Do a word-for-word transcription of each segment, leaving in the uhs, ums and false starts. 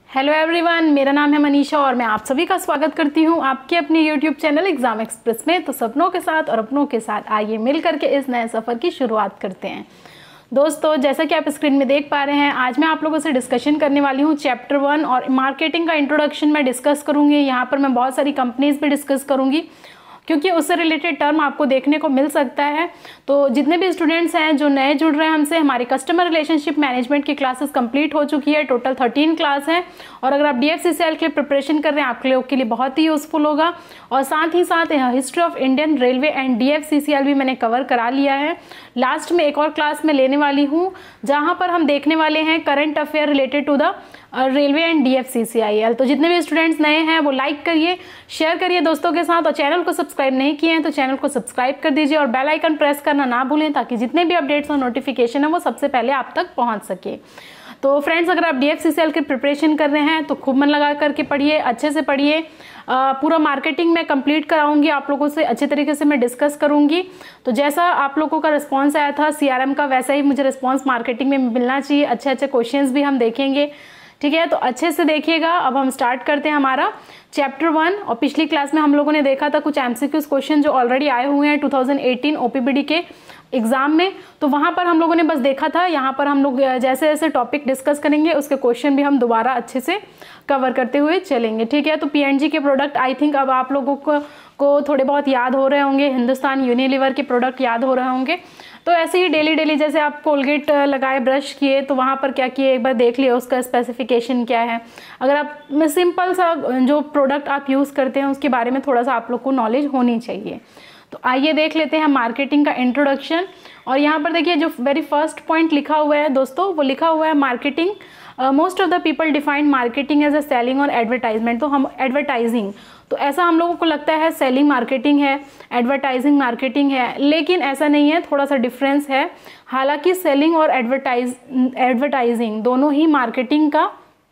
Hello everyone, मेरा नाम है मनीषा और मैं आप सभी का स्वागत करती हूं आपके अपने यूट्यूब चैनल एग्जाम एक्सप्रेस में। तो सपनों के साथ और अपनों के साथ आइए मिल करके इस नए सफ़र की शुरुआत करते हैं। दोस्तों, जैसा कि आप स्क्रीन में देख पा रहे हैं, आज मैं आप लोगों से डिस्कशन करने वाली हूं चैप्टर वन और मार्केटिंग का इंट्रोडक्शन मैं डिस्कस करूंगी। यहाँ पर मैं बहुत सारी कंपनीज भी डिस्कस करूंगी क्योंकि उससे रिलेटेड टर्म आपको देखने को मिल सकता है। तो जितने भी स्टूडेंट्स हैं जो नए जुड़ रहे हैं हमसे, हमारी कस्टमर रिलेशनशिप मैनेजमेंट की क्लासेस कंप्लीट हो चुकी है। टोटल थर्टीन क्लास है और अगर आप डीएफसीसीएल के लिए प्रिपरेशन कर रहे हैं, आपके लोग के लिए बहुत ही यूजफुल होगा। और साथ ही साथ history of Indian railway and DFCCL भी मैंने कवर करा लिया है। लास्ट में एक और क्लास में लेने वाली हूँ जहाँ पर हम देखने वाले हैं current affair related to the railway and DFCCIL. तो जितने भी स्टूडेंट्स नए हैं वो लाइक करिए, शेयर करिए दोस्तों के साथ, और चैनल को सब्सक्राइब नहीं किए हैं तो चैनल को सब्सक्राइब कर दीजिए और बेल आइकन प्रेस करना ना भूलें ताकि जितने भी अपडेट्स और नोटिफिकेशन है वो सबसे पहले आप तक पहुंच सके। तो फ्रेंड्स, अगर आप डीएफसीसीएल की प्रिपरेशन कर रहे हैं तो खूब मन लगा करके पढ़िए, अच्छे से पढ़िए। पूरा मार्केटिंग मैं कंप्लीट कराऊंगी आप लोगों से, अच्छे तरीके से मैं डिस्कस करूंगी। तो जैसा आप लोगों का रिस्पांस आया था सीआरएम का, वैसा ही मुझे रिस्पांस मार्केटिंग में मिलना चाहिए। अच्छे अच्छे क्वेश्चंस भी हम देखेंगे, ठीक है? तो अच्छे से देखिएगा। अब हम स्टार्ट करते हैं हमारा चैप्टर वन। और पिछली क्लास में हम लोगों ने देखा था कुछ एमसीक्यूज क्वेश्चन जो ऑलरेडी आए हुए हैं टू थाउजेंड एटीन ओपीबीडी के एग्जाम में। तो वहां पर हम लोगों ने बस देखा था। यहाँ पर हम लोग जैसे जैसे टॉपिक डिस्कस करेंगे उसके क्वेश्चन भी हम दोबारा अच्छे से कवर करते हुए चलेंगे, ठीक है? तो पीएनजी के प्रोडक्ट आई थिंक अब आप लोगों को, को थोड़े बहुत याद हो रहे होंगे। हिंदुस्तान यूनिलीवर के प्रोडक्ट याद हो रहे होंगे। तो ऐसे ही डेली डेली जैसे आप कोलगेट लगाए, ब्रश किए, तो वहाँ पर क्या किए, एक बार देख लिया उसका स्पेसिफिकेशन क्या है। अगर आप सिंपल सा जो प्रोडक्ट आप यूज़ करते हैं उसके बारे में थोड़ा सा आप लोग को नॉलेज होनी चाहिए। तो आइए देख लेते हैं मार्केटिंग का इंट्रोडक्शन। और यहाँ पर देखिए जो वेरी फर्स्ट पॉइंट लिखा हुआ है दोस्तों, वो लिखा हुआ है marketing. Most of the people define marketing as a selling और एडवर्टाइजमेंट। तो हम एडवर्टाइजिंग, तो ऐसा हम लोगों को लगता है सेलिंग मार्केटिंग है, एडवर्टाइजिंग मार्केटिंग है, लेकिन ऐसा नहीं है, थोड़ा सा डिफरेंस है। हालांकि सेलिंग और एडवर्टाइज एडवर्टाइजिंग दोनों ही मार्केटिंग का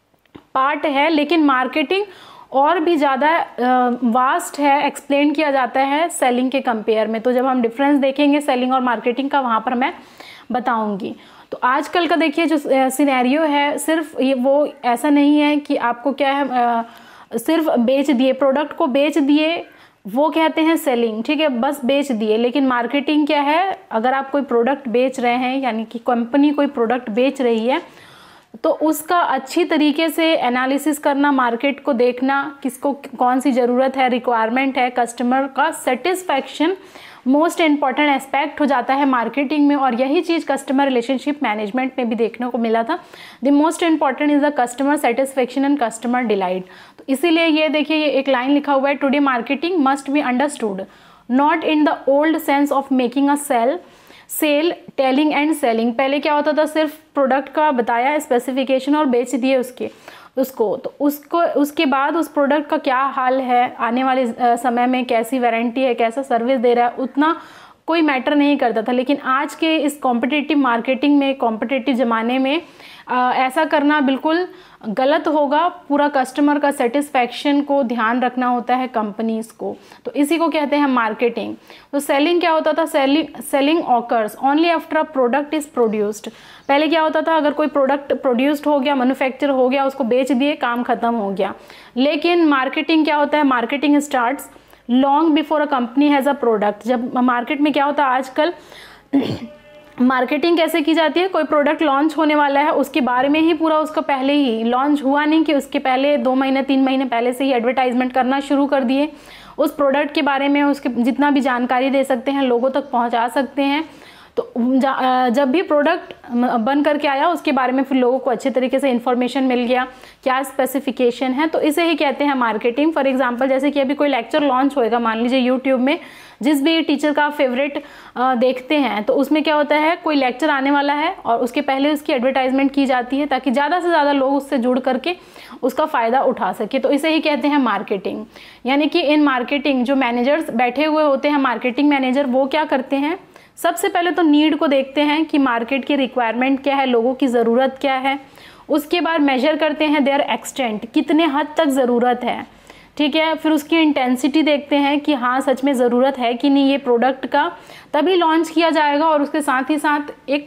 पार्ट है, लेकिन मार्केटिंग और भी ज़्यादा वास्ट है, एक्सप्लेन किया जाता है सेलिंग के कंपेयर में। तो जब हम डिफरेंस देखेंगे सेलिंग और मार्केटिंग का, वहाँ पर मैं बताऊँगी। तो आजकल का देखिए जो सिनेरियो है, सिर्फ ये वो ऐसा नहीं है कि आपको क्या है, आ, सिर्फ बेच दिए, प्रोडक्ट को बेच दिए, वो कहते हैं सेलिंग, ठीक है? बस बेच दिए। लेकिन मार्केटिंग क्या है, अगर आप कोई प्रोडक्ट बेच रहे हैं, यानी कि कंपनी कोई प्रोडक्ट बेच रही है, तो उसका अच्छी तरीके से एनालिसिस करना, मार्केट को देखना, किसको कौन सी ज़रूरत है, रिक्वायरमेंट है, कस्टमर का सेटिस्फैक्शन मोस्ट इम्पॉर्टेंट एस्पेक्ट हो जाता है मार्केटिंग में। और यही चीज़ कस्टमर रिलेशनशिप मैनेजमेंट में भी देखने को मिला था। The most important is the customer satisfaction and customer delight. तो इसीलिए ये देखिए, ये एक लाइन लिखा हुआ है, today marketing must be understood not in the old sense of making a sale sale telling and selling. पहले क्या होता था, सिर्फ प्रोडक्ट का बताया स्पेसिफिकेशन और बेच दिए उसके उसको तो उसको उसके बाद उस प्रोडक्ट का क्या हाल है, आने वाले समय में कैसी वारंटी है, कैसा सर्विस दे रहा है, उतना कोई मैटर नहीं करता था। लेकिन आज के इस कॉम्पिटिटिव मार्केटिंग में, कॉम्पिटिटिव ज़माने में आ, ऐसा करना बिल्कुल गलत होगा। पूरा कस्टमर का सेटिस्फैक्शन को ध्यान रखना होता है कंपनीज को। तो इसी को कहते हैं मार्केटिंग। तो सेलिंग क्या होता था, selling selling occurs only after a product is produced. पहले क्या होता था, अगर कोई प्रोडक्ट प्रोड्यूस्ड हो गया, मैन्युफैक्चर हो गया, उसको बेच दिए, काम खत्म हो गया। लेकिन मार्केटिंग क्या होता है, marketing starts long before a company has a product. जब मार्केट में क्या होता है आजकल, मार्केटिंग कैसे की जाती है, कोई प्रोडक्ट लॉन्च होने वाला है, उसके बारे में ही पूरा, उसका पहले ही लॉन्च हुआ नहीं कि उसके पहले दो महीने तीन महीने पहले से ही एडवर्टाइजमेंट करना शुरू कर दिए। उस प्रोडक्ट के बारे में उसके जितना भी जानकारी दे सकते हैं, लोगों तक पहुंचा सकते हैं। तो जब भी प्रोडक्ट बन करके आया, उसके बारे में फिर लोगों को अच्छे तरीके से इन्फॉर्मेशन मिल गया, क्या स्पेसिफिकेशन है, तो इसे ही कहते हैं मार्केटिंग। फॉर एग्जांपल, जैसे कि अभी कोई लेक्चर लॉन्च होएगा, मान लीजिए यूट्यूब में, जिस भी टीचर का आप फेवरेट देखते हैं, तो उसमें क्या होता है, कोई लेक्चर आने वाला है और उसके पहले उसकी एडवर्टाइजमेंट की जाती है ताकि ज़्यादा से ज़्यादा लोग उससे जुड़ करके उसका फ़ायदा उठा सके। तो इसे ही कहते हैं मार्केटिंग। यानी कि इन मार्केटिंग जो मैनेजर्स बैठे हुए होते हैं, मार्केटिंग मैनेजर, वो क्या करते हैं, सबसे पहले तो नीड को देखते हैं कि मार्केट की रिक्वायरमेंट क्या है, लोगों की ज़रूरत क्या है। उसके बाद मेजर करते हैं देयर एक्सटेंट, कितने हद तक ज़रूरत है, ठीक है? फिर उसकी इंटेंसिटी देखते हैं कि हाँ सच में ज़रूरत है कि नहीं ये प्रोडक्ट का, तभी लॉन्च किया जाएगा। और उसके साथ ही साथ एक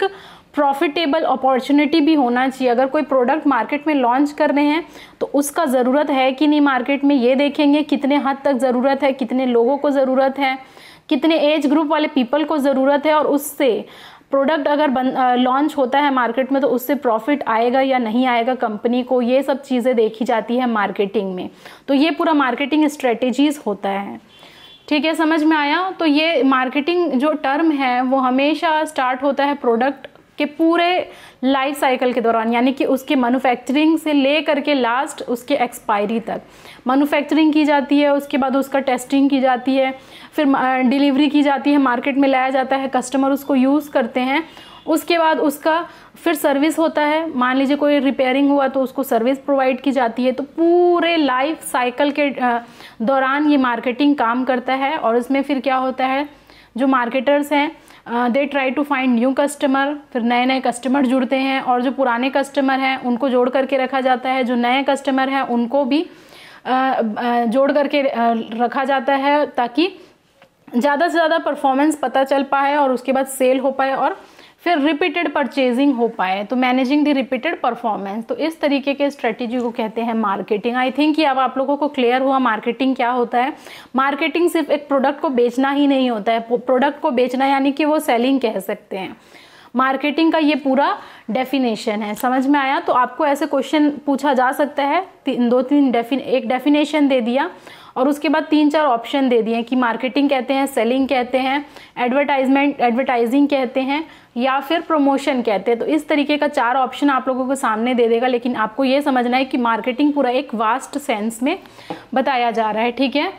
प्रॉफिटेबल अपॉर्चुनिटी भी होना चाहिए। अगर कोई प्रोडक्ट मार्केट में लॉन्च कर रहे हैं तो उसका ज़रूरत है कि नहीं मार्केट में, ये देखेंगे कितने हद तक ज़रूरत है, कितने लोगों को ज़रूरत है, कितने एज ग्रुप वाले पीपल को ज़रूरत है, और उससे प्रोडक्ट अगर लॉन्च होता है मार्केट में तो उससे प्रॉफिट आएगा या नहीं आएगा कंपनी को, ये सब चीज़ें देखी जाती है मार्केटिंग में। तो ये पूरा मार्केटिंग स्ट्रेटेजीज होता है। ठीक है, समझ में आया। तो ये मार्केटिंग जो टर्म है वो हमेशा स्टार्ट होता है प्रोडक्ट के पूरे लाइफ साइकिल के दौरान, यानी कि उसके मैन्युफैक्चरिंग से ले करके लास्ट उसके एक्सपायरी तक मैन्युफैक्चरिंग की जाती है, उसके बाद उसका टेस्टिंग की जाती है, फिर डिलीवरी की जाती है, मार्केट में लाया जाता है, कस्टमर उसको यूज़ करते हैं, उसके बाद उसका फिर सर्विस होता है। मान लीजिए कोई रिपेयरिंग हुआ तो उसको सर्विस प्रोवाइड की जाती है। तो पूरे लाइफ साइकिल के दौरान ये मार्केटिंग काम करता है। और इसमें फिर क्या होता है, जो मार्केटर्स हैं they try to find new customer, फिर नए नए कस्टमर जुड़ते हैं, और जो पुराने कस्टमर हैं उनको जोड़ करके रखा जाता है, जो नए कस्टमर हैं उनको भी जोड़ करके रखा जाता है ताकि ज़्यादा से ज़्यादा परफॉर्मेंस पता चल पाए और उसके बाद सेल हो पाए और फिर रिपीटेड परचेजिंग हो पाए। तो मैनेजिंग द रिपीटेड परफॉर्मेंस, तो इस तरीके के स्ट्रेटेजी को कहते हैं मार्केटिंग। आई थिंक कि अब आप लोगों को क्लियर हुआ मार्केटिंग क्या होता है। मार्केटिंग सिर्फ एक प्रोडक्ट को बेचना ही नहीं होता है, प्रोडक्ट को बेचना यानी कि वो सेलिंग कह सकते हैं। मार्केटिंग का ये पूरा डेफिनेशन है। समझ में आया। तो आपको ऐसे क्वेश्चन पूछा जा सकता है, तीन दो तीन डेफिन एक डेफिनेशन दे दिया और उसके बाद तीन चार ऑप्शन दे दिए कि मार्केटिंग कहते हैं, सेलिंग कहते हैं, एडवर्टाइजमेंट एडवर्टाइजिंग कहते हैं, या फिर प्रमोशन कहते हैं। तो इस तरीके का चार ऑप्शन आप लोगों को सामने दे देगा, लेकिन आपको ये समझना है कि मार्केटिंग पूरा एक वास्ट सेंस में बताया जा रहा है। ठीक है,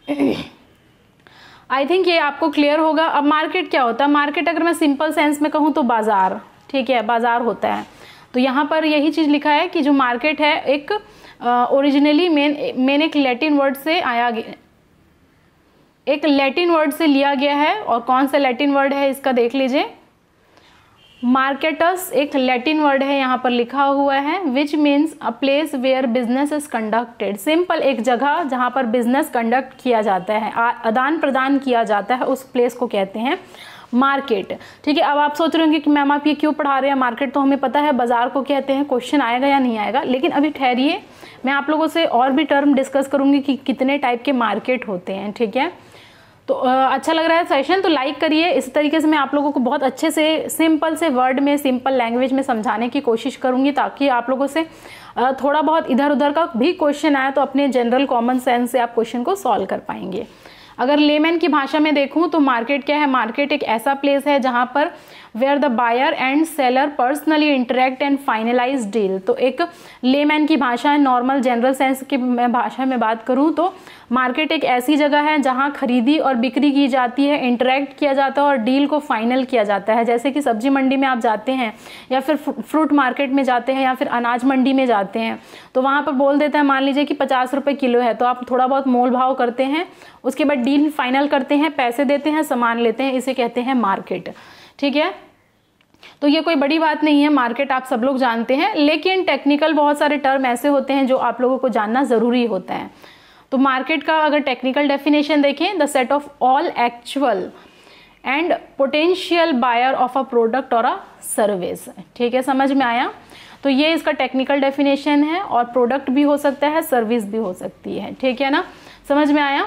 आई थिंक ये आपको क्लियर होगा। अब मार्केट क्या होता है, मार्केट अगर मैं सिंपल सेंस में कहूँ तो बाजार, ठीक है, बाजार होता है। तो यहाँ पर यही चीज़ लिखा है कि जो मार्केट है एक ओरिजिनली मेन मेन एक लैटिन वर्ड से आया गया, एक लैटिन वर्ड से लिया गया है। और कौन सा लैटिन वर्ड है इसका देख लीजिए, मार्केटस एक लैटिन वर्ड है यहाँ पर लिखा हुआ है, which means a place where business is conducted. Simple एक जगह जहाँ पर बिजनेस कंडक्ट किया जाता है, आदान प्रदान किया जाता है, उस प्लेस को कहते हैं मार्केट। ठीक है, अब आप सोच रहे होंगे कि मैम आप ये क्यों पढ़ा रहे हैं, मार्केट तो हमें पता है, बाजार को कहते हैं, क्वेश्चन आएगा या नहीं आएगा। लेकिन अभी ठहरिए, मैं आप लोगों से और भी टर्म डिस्कस करूंगी कि कितने टाइप के मार्केट होते हैं। ठीक है, तो अच्छा लग रहा है सेशन तो लाइक करिए। इस तरीके से मैं आप लोगों को बहुत अच्छे से सिंपल से वर्ड में, सिंपल लैंग्वेज में समझाने की कोशिश करूंगी, ताकि आप लोगों से थोड़ा बहुत इधर उधर का भी क्वेश्चन आया तो अपने जनरल कॉमन सेंस से आप क्वेश्चन को सॉल्व कर पाएंगे। अगर लेमैन की भाषा में देखूं तो मार्केट क्या है, मार्केट एक ऐसा प्लेस है जहां पर where the buyer and seller personally interact and finalise deal. तो एक लेमैन की भाषा है, नॉर्मल जनरल सेंस की मैं भाषा में बात करूं तो मार्केट एक ऐसी जगह है जहां खरीदी और बिक्री की जाती है, इंटरेक्ट किया जाता है और डील को फाइनल किया जाता है। जैसे कि सब्जी मंडी में आप जाते हैं या फिर फ्रूट मार्केट में जाते हैं या फिर अनाज मंडी में जाते हैं, तो वहाँ पर बोल देता है मान लीजिए कि पचास रुपये किलो है, तो आप थोड़ा बहुत मोल भाव करते हैं, उसके बाद डील फाइनल करते हैं, पैसे देते हैं, सामान लेते हैं, इसे कहते हैं मार्केट। ठीक है, तो ये कोई बड़ी बात नहीं है, मार्केट आप सब लोग जानते हैं, लेकिन टेक्निकल बहुत सारे टर्म ऐसे होते हैं जो आप लोगों को जानना ज़रूरी होता है। तो मार्केट का अगर टेक्निकल डेफिनेशन देखें, the set of all actual and potential buyer of a product और अ सर्विस। ठीक है, समझ में आया। तो ये इसका टेक्निकल डेफिनेशन है, और प्रोडक्ट भी हो सकता है, सर्विस भी हो सकती है। ठीक है ना, समझ में आया।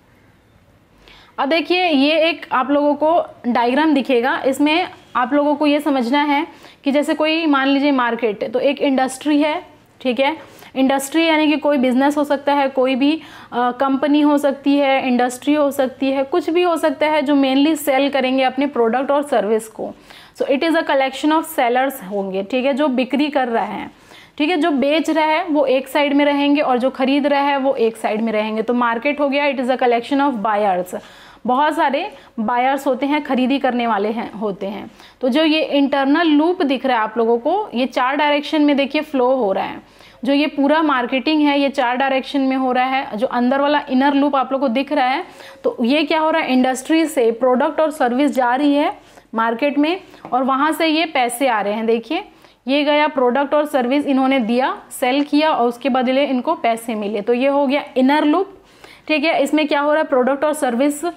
अब देखिए, ये एक आप लोगों को डायग्राम दिखेगा, इसमें आप लोगों को ये समझना है कि जैसे कोई मान लीजिए मार्केट, तो एक इंडस्ट्री है। ठीक है, इंडस्ट्री यानी कि कोई बिजनेस हो सकता है, कोई भी कंपनी हो सकती है, इंडस्ट्री हो सकती है, कुछ भी हो सकता है जो मेनली सेल करेंगे अपने प्रोडक्ट और सर्विस को। So it is a collection of sellers होंगे। ठीक है, जो बिक्री कर रहा है, ठीक है, जो बेच रहा है वो एक साइड में रहेंगे और जो खरीद रहा है वो एक साइड में रहेंगे। तो मार्केट हो गया, it is a collection of buyers. बहुत सारे बायर्स होते हैं, खरीदी करने वाले हैं होते हैं। तो जो ये इंटरनल लूप दिख रहा है आप लोगों को, ये चार डायरेक्शन में देखिए फ्लो हो रहा है। जो ये पूरा मार्केटिंग है ये चार डायरेक्शन में हो रहा है। जो अंदर वाला इनर लूप आप लोगों को दिख रहा है, तो ये क्या हो रहा है, इंडस्ट्री से प्रोडक्ट और सर्विस जा रही है मार्केट में, और वहाँ से ये पैसे आ रहे हैं। देखिए, ये गया प्रोडक्ट और सर्विस इन्होंने दिया, सेल किया, और उसके बदले इनको पैसे मिले। तो ये हो गया इनर लूप। ठीक है, इसमें क्या हो रहा है, प्रोडक्ट और सर्विस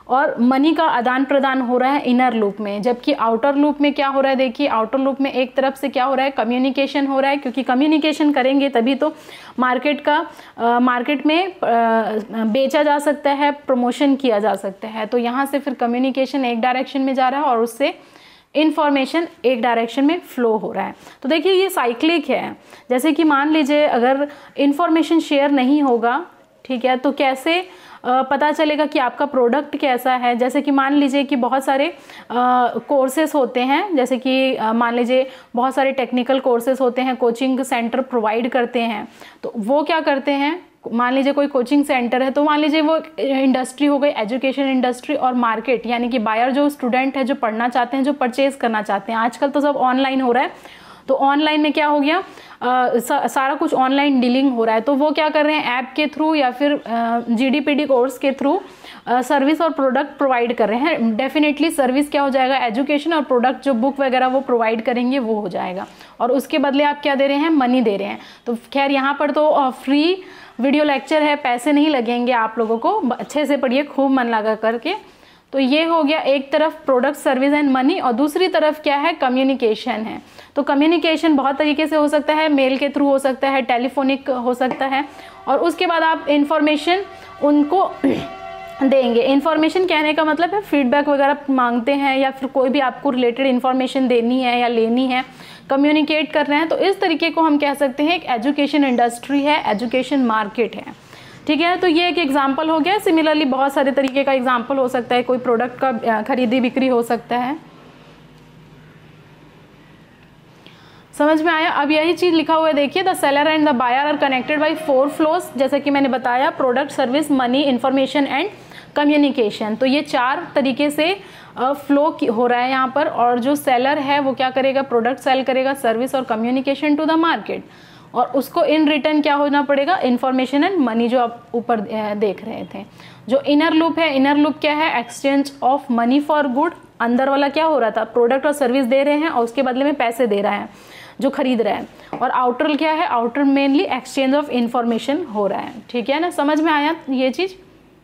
और मनी का आदान प्रदान हो रहा है इनर लूप में। जबकि आउटर लूप में क्या हो रहा है, देखिए आउटर लूप में एक तरफ से क्या हो रहा है, कम्युनिकेशन हो रहा है, क्योंकि कम्युनिकेशन करेंगे तभी तो मार्केट का मार्केट में आ, बेचा जा सकता है, प्रमोशन किया जा सकता है। तो यहाँ से फिर कम्युनिकेशन एक डायरेक्शन में जा रहा है और उससे इन्फॉर्मेशन एक डायरेक्शन में फ्लो हो रहा है। तो देखिए ये साइक्लिक है। जैसे कि मान लीजिए अगर इन्फॉर्मेशन शेयर नहीं होगा, ठीक है, तो कैसे पता चलेगा कि आपका प्रोडक्ट कैसा है। जैसे कि मान लीजिए कि बहुत सारे कोर्सेस होते हैं, जैसे कि मान लीजिए बहुत सारे टेक्निकल कोर्सेस होते हैं, कोचिंग सेंटर प्रोवाइड करते हैं। तो वो क्या करते हैं, मान लीजिए कोई कोचिंग सेंटर है, तो मान लीजिए वो इंडस्ट्री हो गई, एजुकेशन इंडस्ट्री, और मार्केट यानी कि बायर जो स्टूडेंट है, जो पढ़ना चाहते हैं, जो परचेज करना चाहते हैं। आजकल तो सब ऑनलाइन हो रहा है, तो ऑनलाइन में क्या हो गया, आ, सा, सारा कुछ ऑनलाइन डीलिंग हो रहा है। तो वो क्या कर रहे हैं, ऐप के थ्रू या फिर जीडीपीडी कोर्स के थ्रू सर्विस और प्रोडक्ट प्रोवाइड कर रहे हैं। डेफिनेटली सर्विस क्या हो जाएगा, एजुकेशन, और प्रोडक्ट जो बुक वगैरह वो प्रोवाइड करेंगे वो हो जाएगा, और उसके बदले आप क्या दे रहे हैं, मनी दे रहे हैं। तो खैर यहाँ पर तो फ्री वीडियो लेक्चर है, पैसे नहीं लगेंगे आप लोगों को, अच्छे से पढ़िए खूब मन लगा करके। तो ये हो गया एक तरफ प्रोडक्ट सर्विस एंड मनी, और दूसरी तरफ क्या है, कम्युनिकेशन है। तो कम्युनिकेशन बहुत तरीके से हो सकता है, मेल के थ्रू हो सकता है, टेलीफोनिक हो सकता है, और उसके बाद आप इंफॉर्मेशन उनको देंगे। इन्फॉर्मेशन कहने का मतलब है फीडबैक वगैरह मांगते हैं, या फिर कोई भी आपको रिलेटेड इन्फॉर्मेशन देनी है या लेनी है, कम्युनिकेट कर रहे हैं। तो इस तरीके को हम कह सकते हैं एक एजुकेशन इंडस्ट्री है, एजुकेशन मार्केट है, ठीक है। तो ये एक एग्जांपल हो गया। सिमिलरली बहुत सारे तरीके का एग्जांपल हो सकता है, कोई प्रोडक्ट का खरीदी बिक्री हो सकता है। समझ में आया। अब यही चीज लिखा हुआ है, देखिए the seller and the buyer are connected by four flows, जैसे कि मैंने बताया, product, service, money, information and communication. तो ये चार तरीके से फ्लो हो रहा है यहाँ पर। और जो सेलर है वो क्या करेगा, प्रोडक्ट सेल करेगा, सर्विस और कम्युनिकेशन टू द मार्केट, और उसको इन रिटर्न क्या होना पड़ेगा, इंफॉर्मेशन एंड मनी, जो आप ऊपर देख रहे थे। जो इनर लूप है, इनर लूप क्या है, exchange of money for good. अंदर वाला क्या हो रहा था, प्रोडक्ट और सर्विस दे रहे हैं और उसके बदले में पैसे दे रहा है जो खरीद रहा है। और आउटर क्या है, outer mainly exchange of information हो रहा है, ठीक है ना। समझ में आया ये चीज।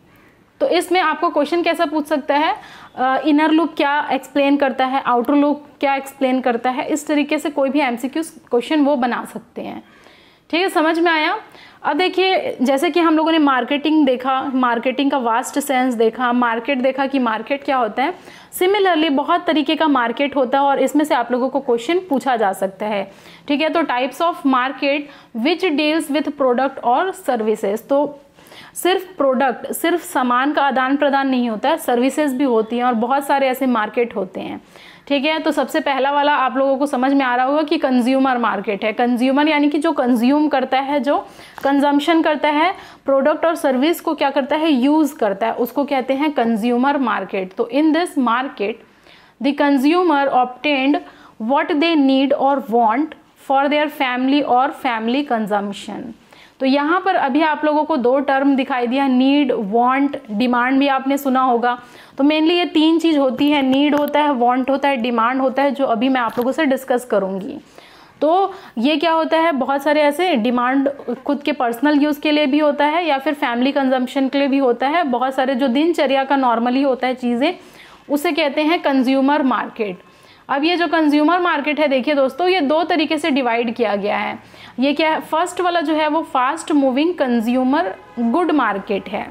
तो इसमें आपको क्वेश्चन कैसा पूछ सकता है, इनर लूप क्या एक्सप्लेन करता है, आउटर लूप क्या एक्सप्लेन करता है, इस तरीके से कोई भी एमसीक्यू क्वेश्चन वो बना सकते हैं, ठीक है। समझ में आया। अब देखिए जैसे कि हम लोगों ने मार्केटिंग देखा, मार्केटिंग का वास्ट सेंस देखा, मार्केट देखा कि मार्केट क्या होता है। सिमिलरली बहुत तरीके का मार्केट होता है और इसमें से आप लोगों को क्वेश्चन पूछा जा सकता है, ठीक है। तो types of market which deals with product और सर्विसेज। तो सिर्फ प्रोडक्ट, सिर्फ सामान का आदान प्रदान नहीं होता है, सर्विसेज भी होती हैं और बहुत सारे ऐसे मार्केट होते हैं, ठीक है। तो सबसे पहला वाला आप लोगों को समझ में आ रहा होगा कि कंज्यूमर मार्केट है। कंज्यूमर यानी कि जो कंज्यूम करता है, जो कंजम्पशन करता है, प्रोडक्ट और सर्विस को क्या करता है, यूज करता है, उसको कहते हैं कंज्यूमर मार्केट। तो in this market the consumer obtained what they need और वांट फॉर देयर फैमिली और फैमिली कंजम्पशन। तो यहाँ पर अभी आप लोगों को दो टर्म दिखाई दिया, नीड, वांट, डिमांड भी आपने सुना होगा। तो मेनली ये तीन चीज होती है, नीड होता है, वांट होता है, डिमांड होता है, जो अभी मैं आप लोगों से डिस्कस करूंगी। तो ये क्या होता है, बहुत सारे ऐसे डिमांड खुद के पर्सनल यूज के लिए भी होता है या फिर फैमिली कंजम्पशन के लिए भी होता है। बहुत सारे जो दिनचर्या का नॉर्मली होता है चीजें, उसे कहते हैं कंज्यूमर मार्केट। अब ये जो कंज्यूमर मार्केट है, देखिए दोस्तों, ये दो तरीके से डिवाइड किया गया है। ये क्या है, फर्स्ट वाला जो है वो fast moving consumer good market है,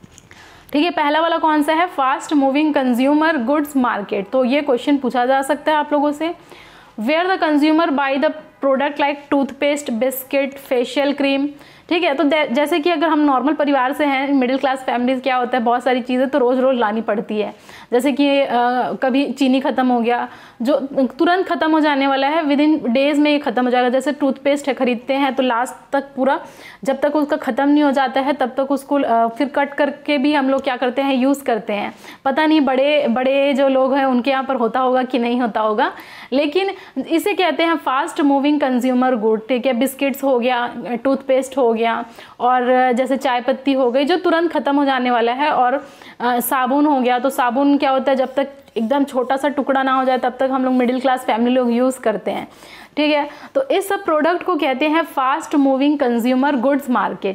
ठीक है। पहला वाला कौन सा है, fast moving consumer goods market. तो ये क्वेश्चन पूछा जा सकता है आप लोगों से, where the consumer buy the product like toothpaste, biscuit, facial cream, ठीक है। तो जैसे कि अगर हम नॉर्मल परिवार से हैं, मिडिल क्लास फैमिलीज, क्या होता है, बहुत सारी चीज़ें तो रोज़ रोज़ लानी पड़ती है। जैसे कि आ, कभी चीनी ख़त्म हो गया, जो तुरंत ख़त्म हो जाने वाला है, विद इन डेज़ में ये ख़त्म हो जाएगा। जैसे टूथपेस्ट है, खरीदते हैं तो लास्ट तक पूरा, जब तक उसका ख़त्म नहीं हो जाता है तब तक उसको आ, फिर कट करके भी हम लोग क्या करते हैं, यूज़ करते हैं। पता नहीं बड़े बड़े जो लोग हैं उनके यहाँ पर होता होगा कि नहीं होता होगा, लेकिन इसे कहते हैं फास्ट मूविंग कंज्यूमर गुड, ठीक है। बिस्किट्स हो गया, टूथपेस्ट हो गया, और जैसे चाय पत्ती हो गई जो तुरंत खत्म हो जाने वाला है, और साबुन हो गया। तो साबुन क्या होता है, जब तक एकदम छोटा सा टुकड़ा ना हो जाए तब तक हम लोग मिडिल क्लास फैमिली लोग यूज करते हैं, ठीक है। तो इस सब प्रोडक्ट को कहते हैं fast moving consumer goods market.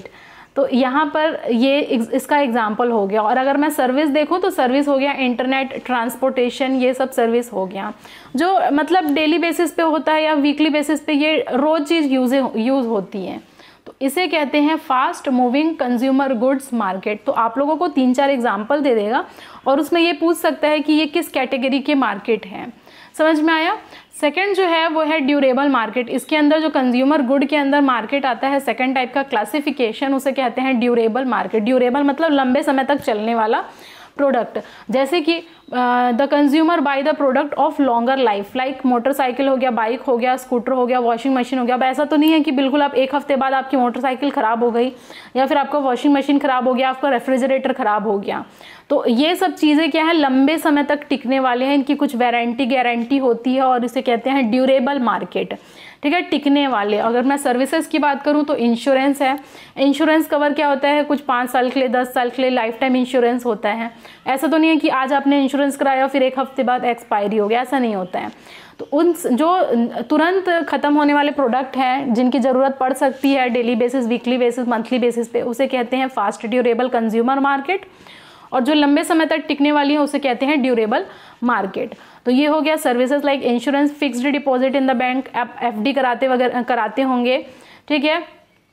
तो यहाँ पर ये इसका एग्जाम्पल हो गया। और अगर मैं सर्विस देखूँ तो सर्विस हो गया इंटरनेट, ट्रांसपोर्टेशन, ये सब सर्विस हो गया जो मतलब डेली बेसिस पे होता है या वीकली बेसिस पे ये रोज चीज़ यूज यूज़ होती है। तो इसे कहते हैं fast moving consumer goods market. तो आप लोगों को तीन चार एग्जाम्पल दे देगा और उसमें ये पूछ सकता है कि ये किस कैटेगरी के मार्केट हैं। समझ में आया। सेकंड जो है वो है ड्यूरेबल मार्केट। इसके अंदर जो कंज्यूमर गुड के अंदर मार्केट आता है सेकंड टाइप का क्लासिफिकेशन, उसे कहते हैं ड्यूरेबल मार्केट। ड्यूरेबल मतलब लंबे समय तक चलने वाला प्रोडक्ट, जैसे कि the consumer buy the product of longer life, like motorcycle हो गया, बाइक हो गया, स्कूटर हो गया, वॉशिंग मशीन हो गया। अब ऐसा तो नहीं है कि बिल्कुल आप एक हफ्ते बाद आपकी मोटरसाइकिल ख़राब हो गई या फिर आपका वॉशिंग मशीन ख़राब हो गया, आपका रेफ्रिजरेटर ख़राब हो गया। तो ये सब चीज़ें क्या है, लंबे समय तक टिकने वाले हैं, इनकी कुछ वारंटी गारंटी होती है और इसे कहते हैं ड्यूरेबल मार्केट। ठीक है, टिकने वाले। अगर मैं सर्विसेज की बात करूं तो इंश्योरेंस है। इंश्योरेंस कवर क्या होता है, कुछ पाँच साल के लिए, दस साल के लिए लाइफ टाइम इंश्योरेंस होता है। ऐसा तो नहीं है कि आज आपने इंश्योरेंस कराया फिर एक हफ्ते बाद एक्सपायरी हो गया, ऐसा नहीं होता है। तो उन जो तुरंत ख़त्म होने वाले प्रोडक्ट हैं जिनकी ज़रूरत पड़ सकती है daily basis, weekly basis, monthly basis पे, उसे कहते हैं फास्ट ड्यूरेबल कंज्यूमर मार्केट। और जो लंबे समय तक टिकने वाली है उसे कहते हैं ड्यूरेबल मार्केट। तो ये हो गया services like insurance, fixed deposit in the bank, आप एफडी कराते वगैरह कराते होंगे। ठीक है,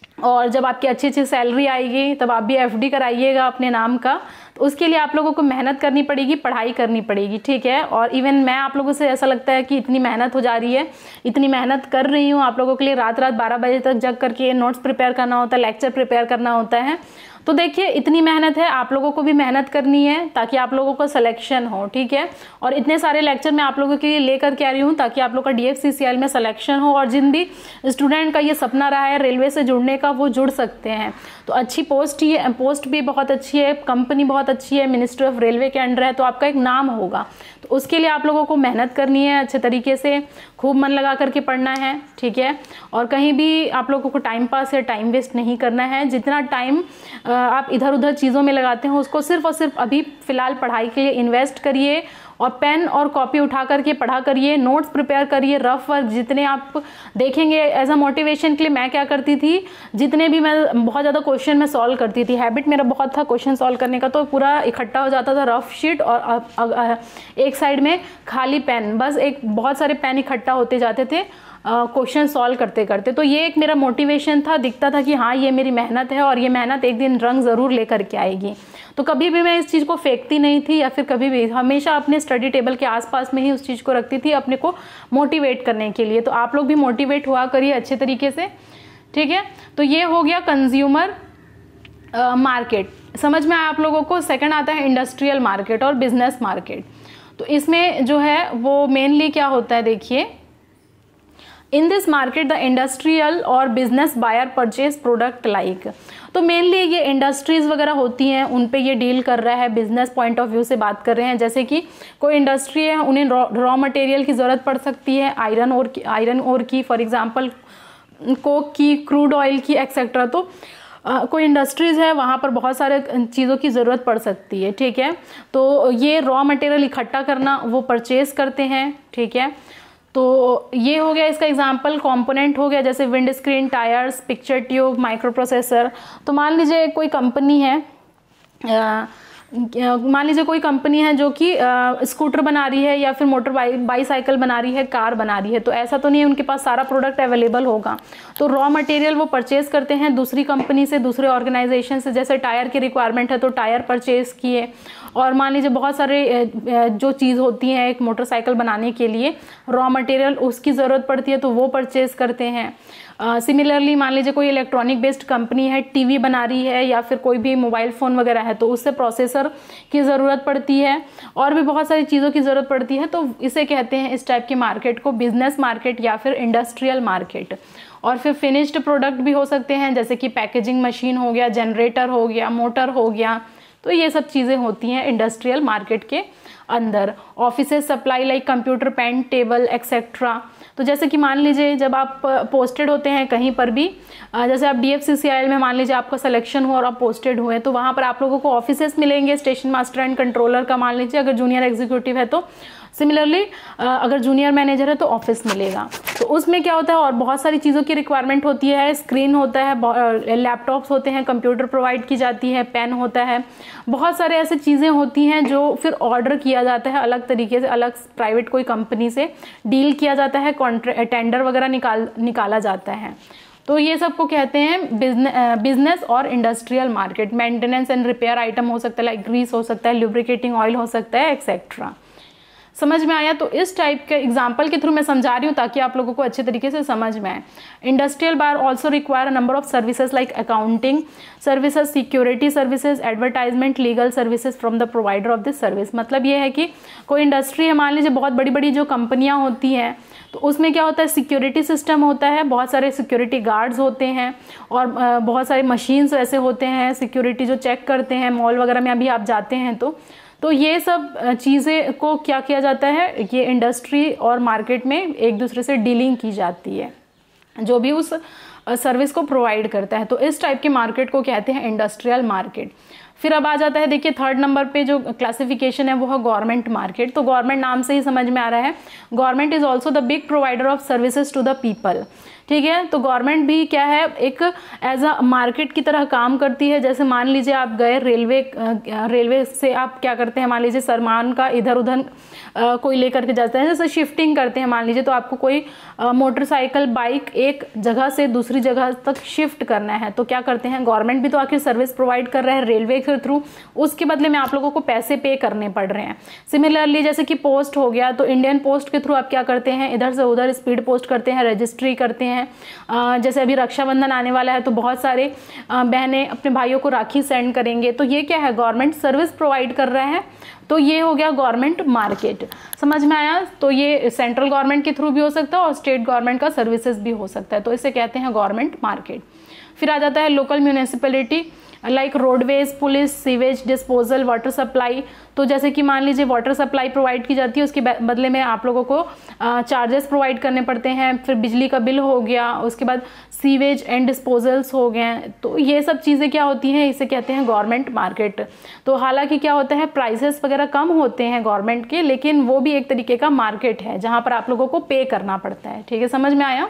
और जब आपकी अच्छी अच्छी सैलरी आएगी तब आप भी एफडी कराइएगा अपने नाम का। तो उसके लिए आप लोगों को मेहनत करनी पड़ेगी, पढ़ाई करनी पड़ेगी। ठीक है, और इवन मैं आप लोगों से ऐसा लगता है कि इतनी मेहनत हो जा रही है, इतनी मेहनत कर रही हूँ आप लोगों के लिए, रात रात बारह बजे तक जग करके नोट्स प्रिपेयर करना होता है, लेक्चर प्रिपेयर करना होता है। तो देखिए इतनी मेहनत है, आप लोगों को भी मेहनत करनी है ताकि आप लोगों का सिलेक्शन हो। ठीक है, और इतने सारे लेक्चर मैं आप लोगों के लिए लेकर के आ रही हूँ ताकि आप लोग का डीएफसीसीआईएल में सिलेक्शन हो, और जिन भी स्टूडेंट का ये सपना रहा है रेलवे से जुड़ने का वो जुड़ सकते हैं। तो अच्छी पोस्ट ही है, पोस्ट भी बहुत अच्छी है, कंपनी बहुत अच्छी है, मिनिस्ट्री ऑफ रेलवे के अंडर है, तो आपका एक नाम होगा। तो उसके लिए आप लोगों को मेहनत करनी है, अच्छे तरीके से खूब मन लगा करके पढ़ना है। ठीक है, और कहीं भी आप लोगों को टाइम पास या टाइम वेस्ट नहीं करना है। जितना टाइम आप इधर उधर चीज़ों में लगाते हैं उसको सिर्फ और सिर्फ अभी फ़िलहाल पढ़ाई के लिए इन्वेस्ट करिए, और पेन और कॉपी उठा करके पढ़ा करिए, नोट्स प्रिपेयर करिए, रफ वर्क जितने आप देखेंगे। एज अ मोटिवेशन के लिए मैं क्या करती थी, जितने भी मैं बहुत ज़्यादा क्वेश्चन मैं सॉल्व करती थी, हैबिट मेरा बहुत था क्वेश्चन सॉल्व करने का, तो पूरा इकट्ठा हो जाता था रफ शीट और एक साइड में खाली पेन, बस एक बहुत सारे पेन इकट्ठा होते जाते थे क्वेश्चन सॉल्व करते करते। तो ये एक मेरा मोटिवेशन था, दिखता था कि हाँ ये मेरी मेहनत है और ये मेहनत एक दिन रंग ज़रूर लेकर के आएगी। तो कभी भी मैं इस चीज़ को फेंकती नहीं थी या फिर कभी भी, हमेशा अपने स्टडी टेबल के आसपास में ही उस चीज़ को रखती थी अपने को मोटिवेट करने के लिए। तो आप लोग भी मोटिवेट हुआ करिए अच्छे तरीके से। ठीक है, तो ये हो गया कंज्यूमर मार्केट, समझ में आया आप लोगों को। सेकंड आता है इंडस्ट्रियल मार्केट और बिजनेस मार्केट। तो इसमें जो है वो मेनली क्या होता है, देखिए, in this market the industrial और business buyer purchase product like. तो मेनली ये इंडस्ट्रीज वगैरह होती हैं उन पे ये डील कर रहा है, बिजनेस पॉइंट ऑफ व्यू से बात कर रहे हैं। जैसे कि कोई इंडस्ट्री है, उन्हें रॉ मटेरियल की ज़रूरत पड़ सकती है, आयरन और की आयरन और की फॉर एग्जांपल कोक की, क्रूड ऑयल की, एक्सेट्रा। तो Uh, कोई इंडस्ट्रीज़ है वहाँ पर बहुत सारे चीज़ों की ज़रूरत पड़ सकती है। ठीक है, तो ये रॉ मटेरियल इकट्ठा करना वो परचेज़ करते हैं। ठीक है, तो ये हो गया इसका एग्जांपल। कंपोनेंट हो गया जैसे windscreen, tyres, picture tube, microprocessor. तो मान लीजिए कोई कंपनी है, आ, मान लीजिए कोई कंपनी है जो कि स्कूटर बना रही है या फिर मोटर बाई बाईसाइकिल बना रही है, कार बना रही है। तो ऐसा तो नहीं है उनके पास सारा प्रोडक्ट अवेलेबल होगा, तो रॉ मटेरियल वो परचेज करते हैं दूसरी कंपनी से, दूसरे ऑर्गेनाइजेशन से। जैसे टायर की रिक्वायरमेंट है तो टायर परचेज किए, और मान लीजिए बहुत सारे जो चीज़ होती है एक मोटरसाइकिल बनाने के लिए रॉ मटेरियल उसकी ज़रूरत पड़ती है तो वो परचेज करते हैं। सिमिलरली uh, मान लीजिए कोई इलेक्ट्रॉनिक बेस्ड कंपनी है, टीवी बना रही है या फिर कोई भी मोबाइल फ़ोन वगैरह है, तो उससे प्रोसेसर की ज़रूरत पड़ती है और भी बहुत सारी चीज़ों की ज़रूरत पड़ती है। तो इसे कहते हैं इस टाइप की मार्केट को बिजनेस मार्केट या फिर इंडस्ट्रियल मार्केट। और फिर फिनिश्ड प्रोडक्ट भी हो सकते हैं, जैसे कि पैकेजिंग मशीन हो गया, जनरेटर हो गया, मोटर हो गया। तो ये सब चीज़ें होती हैं इंडस्ट्रियल मार्केट के अंदर। Offices supply like computer, pen, table etcetera. तो जैसे कि मान लीजिए जब आप पोस्टेड होते हैं कहीं पर भी, जैसे आप डीएफसीसीआईएल में मान लीजिए आपका सिलेक्शन हुआ और आप पोस्टेड हुए, तो वहाँ पर आप लोगों को ऑफिसेस मिलेंगे, स्टेशन मास्टर एंड कंट्रोलर का मान लीजिए, अगर जूनियर एग्जीक्यूटिव है तो सिमिलरली अगर जूनियर मैनेजर है तो ऑफिस मिलेगा। तो उसमें क्या होता है, और बहुत सारी चीज़ों की रिक्वायरमेंट होती है, स्क्रीन होता है, लैपटॉप्स होते हैं, कंप्यूटर प्रोवाइड की जाती है, पेन होता है, बहुत सारे ऐसे चीज़ें होती हैं जो फिर ऑर्डर किया जाता है अलग तरीके से, अलग प्राइवेट कोई कंपनी से डील किया जाता है, कॉन्ट्रैक्ट टेंडर वगैरह निकाल निकाला जाता है। तो ये सबको कहते हैं बिजनेस और industrial market. Maintenance and repair item हो सकता है, लाइक ग्रीस हो सकता है, लुब्रिकेटिंग ऑयल हो सकता है, एक्सेट्रा। समझ में आया? तो इस टाइप के एग्जाम्पल के थ्रू मैं समझा रही हूँ ताकि आप लोगों को अच्छे तरीके से समझ में आए। Industrial buyer also require a number of services like accounting services, security services, advertisement, legal services from the provider of this service. मतलब ये है कि कोई इंडस्ट्री है, मान लीजिए बहुत बड़ी बड़ी जो कंपनियाँ होती हैं, तो उसमें क्या होता है, सिक्योरिटी सिस्टम होता है, बहुत सारे सिक्योरिटी गार्ड्स होते हैं और बहुत सारे मशीन्स ऐसे होते हैं सिक्योरिटी जो चेक करते हैं। मॉल वगैरह में अभी आप जाते हैं तो तो ये सब चीज़ें को क्या किया जाता है, ये इंडस्ट्री और मार्केट में एक दूसरे से डीलिंग की जाती है, जो भी उस सर्विस को प्रोवाइड करता है। तो इस टाइप के मार्केट को कहते हैं इंडस्ट्रियल मार्केट। फिर अब आ जाता है, देखिए थर्ड नंबर पे जो क्लासिफिकेशन है वो है गवर्नमेंट मार्केट। तो गवर्नमेंट नाम से ही समझ में आ रहा है, government is also the big provider of services to the people. ठीक है, तो गवर्नमेंट भी क्या है, एक एज अ मार्केट की तरह काम करती है। जैसे मान लीजिए आप गए रेलवे, रेलवे से आप क्या करते हैं, मान लीजिए सामान का इधर उधर कोई लेकर के जाते हैं, जैसे शिफ्टिंग करते हैं मान लीजिए, तो आपको कोई मोटरसाइकिल बाइक एक जगह से दूसरी जगह तक शिफ्ट करना है, तो क्या करते हैं, गवर्नमेंट भी तो आखिर सर्विस प्रोवाइड कर रहा है रेलवे के थ्रू, उसके बदले में आप लोगों को पैसे पे करने पड़ रहे हैं। सिमिलरली जैसे कि पोस्ट हो गया, तो इंडियन पोस्ट के थ्रू आप क्या करते हैं, इधर से उधर स्पीड पोस्ट करते हैं, रजिस्ट्री करते हैं। जैसे अभी रक्षाबंधन आने वाला है तो बहुत सारे बहनें अपने भाइयों को राखी सेंड करेंगे, तो ये क्या है, गवर्नमेंट सर्विस प्रोवाइड कर रहा है। तो ये हो गया गवर्नमेंट मार्केट। समझ में आया? तो ये सेंट्रल गवर्नमेंट के थ्रू भी हो सकता है और स्टेट गवर्नमेंट का सर्विसेज भी हो सकता है, तो इसे कहते हैं गवर्नमेंट मार्केट। फिर आ जाता है local municipality, like roadways, police, sewage disposal, water supply. तो जैसे कि मान लीजिए वाटर सप्लाई प्रोवाइड की जाती है, उसके बदले में आप लोगों को चार्जेस प्रोवाइड करने पड़ते हैं। फिर बिजली का बिल हो गया, उसके बाद सीवेज एंड डिस्पोजल्स हो गए। तो ये सब चीज़ें क्या होती हैं, इसे कहते हैं गवर्नमेंट मार्केट। तो हालांकि क्या होता है, प्राइसेस वगैरह कम होते हैं गवर्नमेंट के, लेकिन वो भी एक तरीके का मार्केट है जहाँ पर आप लोगों को पे करना पड़ता है। ठीक है, समझ में आया?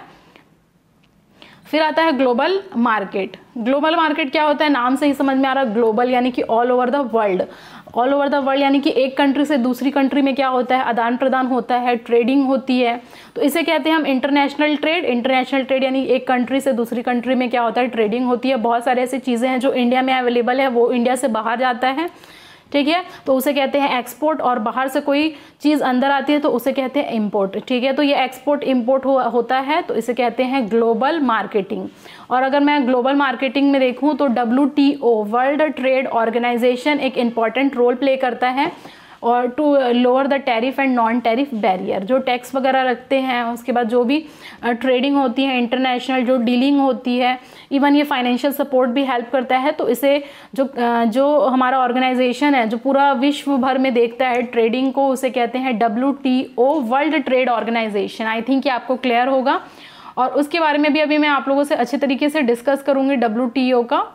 फिर आता है ग्लोबल मार्केट। ग्लोबल मार्केट क्या होता है, नाम से ही समझ में आ रहा है, ग्लोबल यानी कि all over the world. All over the world यानी कि एक कंट्री से दूसरी कंट्री में क्या होता है, आदान प्रदान होता है, ट्रेडिंग होती है। तो इसे कहते हैं हम इंटरनेशनल ट्रेड। इंटरनेशनल ट्रेड यानी एक कंट्री से दूसरी कंट्री में क्या होता है, ट्रेडिंग होती है। बहुत सारे ऐसी चीज़ें हैं जो इंडिया में अवेलेबल है, वो इंडिया से बाहर जाता है। ठीक है, तो उसे कहते हैं एक्सपोर्ट। और बाहर से कोई चीज़ अंदर आती है तो उसे कहते हैं इंपोर्ट। ठीक है, तो ये एक्सपोर्ट इंपोर्ट हो, होता है, तो इसे कहते हैं ग्लोबल मार्केटिंग। और अगर मैं ग्लोबल मार्केटिंग में देखूं तो W T O world trade organization एक इम्पॉर्टेंट रोल प्ले करता है और to lower the tariff and non tariff barrier. जो टैक्स वगैरह रखते हैं, उसके बाद जो भी ट्रेडिंग uh, होती है, इंटरनेशनल जो डीलिंग होती है, इवन ये फाइनेंशियल सपोर्ट भी हेल्प करता है। तो इसे जो uh, जो हमारा ऑर्गेनाइजेशन है जो पूरा विश्व भर में देखता है ट्रेडिंग को, उसे कहते हैं W T O world trade organization. I think ये आपको क्लियर होगा, और उसके बारे में भी अभी मैं आप लोगों से अच्छे तरीके से डिस्कस करूंगी डब्ल्यू टी ओ का।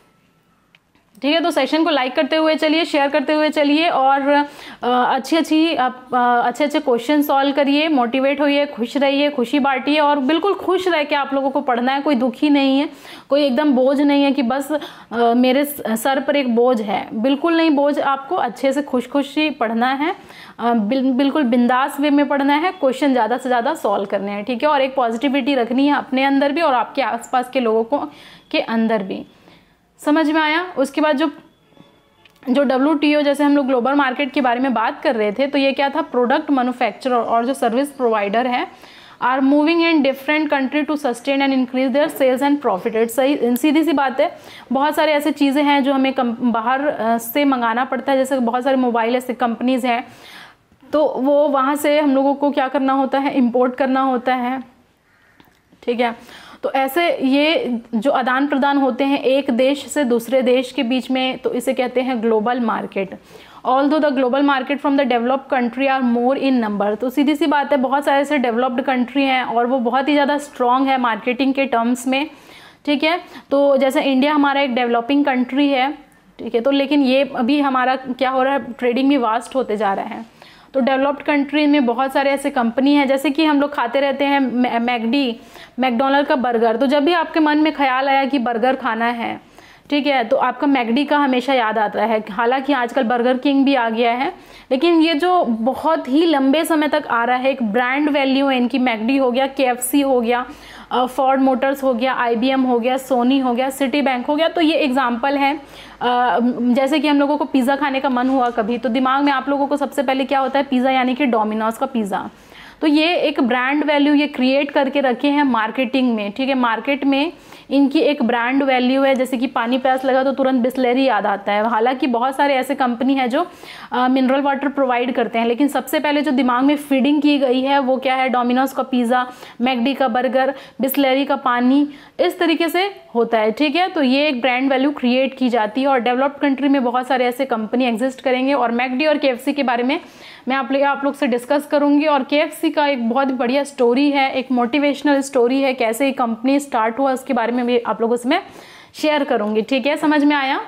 ठीक है, तो सेशन को लाइक करते हुए चलिए, शेयर करते हुए चलिए, और अच्छी अच्छी आप अच्छे अच्छे क्वेश्चन सॉल्व करिए, मोटिवेट होइए, खुश रहिए, खुशी बांटिए, और बिल्कुल खुश रह के आप लोगों को पढ़ना है। कोई दुखी नहीं है, कोई एकदम बोझ नहीं है कि बस आ, मेरे सर पर एक बोझ है, बिल्कुल नहीं बोझ। आपको अच्छे से खुश खुशी पढ़ना है, आ, बिल, बिल्कुल बिंदास वे में पढ़ना है, क्वेश्चन ज़्यादा से ज़्यादा सॉल्व करने हैं। ठीक है, और एक पॉजिटिविटी रखनी है अपने अंदर भी और आपके आसपास के लोगों को के अंदर भी। समझ में आया? उसके बाद जो जो डब्ल्यू टी ओ, जैसे हम लोग ग्लोबल मार्केट के बारे में बात कर रहे थे, तो ये क्या था, प्रोडक्ट मैन्युफैक्चरर और जो सर्विस प्रोवाइडर है are moving in different country to sustain and increase their sales and profit. सही, सीधी सी बात है, बहुत सारे ऐसे चीज़ें हैं जो हमें बाहर से मंगाना पड़ता है, जैसे बहुत सारे मोबाइल ऐसे कंपनीज हैं, तो वो वहाँ से हम लोगों को क्या करना होता है, इम्पोर्ट करना होता है। ठीक है, तो ऐसे ये जो आदान प्रदान होते हैं एक देश से दूसरे देश के बीच में, तो इसे कहते हैं global market. Although the global market from the developed country are more in number. तो सीधी सी बात है, बहुत सारे ऐसे डेवलप्ड कंट्री हैं और वो बहुत ही ज़्यादा स्ट्रॉन्ग है मार्केटिंग के टर्म्स में। ठीक है, तो जैसे इंडिया हमारा एक डेवलपिंग कंट्री है। ठीक है, तो लेकिन ये अभी हमारा क्या हो रहा है, ट्रेडिंग भी वास्ट होते जा रहा है। तो डेवलप्ड कंट्री में बहुत सारे ऐसे कंपनी हैं, जैसे कि हम लोग खाते रहते हैं मैकडी, मैकडोनल्ड का बर्गर। तो जब भी आपके मन में ख्याल आया कि बर्गर खाना है, ठीक है, तो आपका मैकडी का हमेशा याद आता है। हालांकि आजकल बर्गर किंग भी आ गया है, लेकिन ये जो बहुत ही लंबे समय तक आ रहा है, एक ब्रांड वैल्यू है इनकी। मैकडी हो गया, केएफसी हो गया, फोर्ड मोटर्स हो गया, आईबीएम हो गया, सोनी हो गया, सिटी बैंक हो गया। तो ये एग्जाम्पल है। जैसे कि हम लोगों को पिज़्ज़ा खाने का मन हुआ कभी, तो दिमाग में आप लोगों को सबसे पहले क्या होता है? पिज़्ज़ा, यानी कि डोमिनोज का पिज़्ज़ा। तो ये एक ब्रांड वैल्यू ये क्रिएट करके रखे हैं मार्केटिंग में, ठीक है। मार्केट में इनकी एक ब्रांड वैल्यू है, जैसे कि पानी प्यास लगा तो तुरंत बिस्लेरी याद आता है। हालांकि बहुत सारे ऐसे कंपनी है जो मिनरल वाटर प्रोवाइड करते हैं, लेकिन सबसे पहले जो दिमाग में फीडिंग की गई है वो क्या है? डोमिनोज का पिज़्ज़ा, मैकडी का बर्गर, बिस्लेरी का पानी, इस तरीके से होता है, ठीक है। तो ये एक ब्रांड वैल्यू क्रिएट की जाती है और डेवलप्ड कंट्री में बहुत सारे ऐसे कंपनी एग्जिस्ट करेंगे। और मैकडी और केएफसी के बारे में मैं आप लोग आप लोग से डिस्कस करूंगी। और केएफसी का एक बहुत बढ़िया स्टोरी है, एक मोटिवेशनल स्टोरी है, कैसे ये कंपनी स्टार्ट हुआ उसके बारे में भी आप लोगों से मैं शेयर करूंगी, ठीक है। समझ में आया?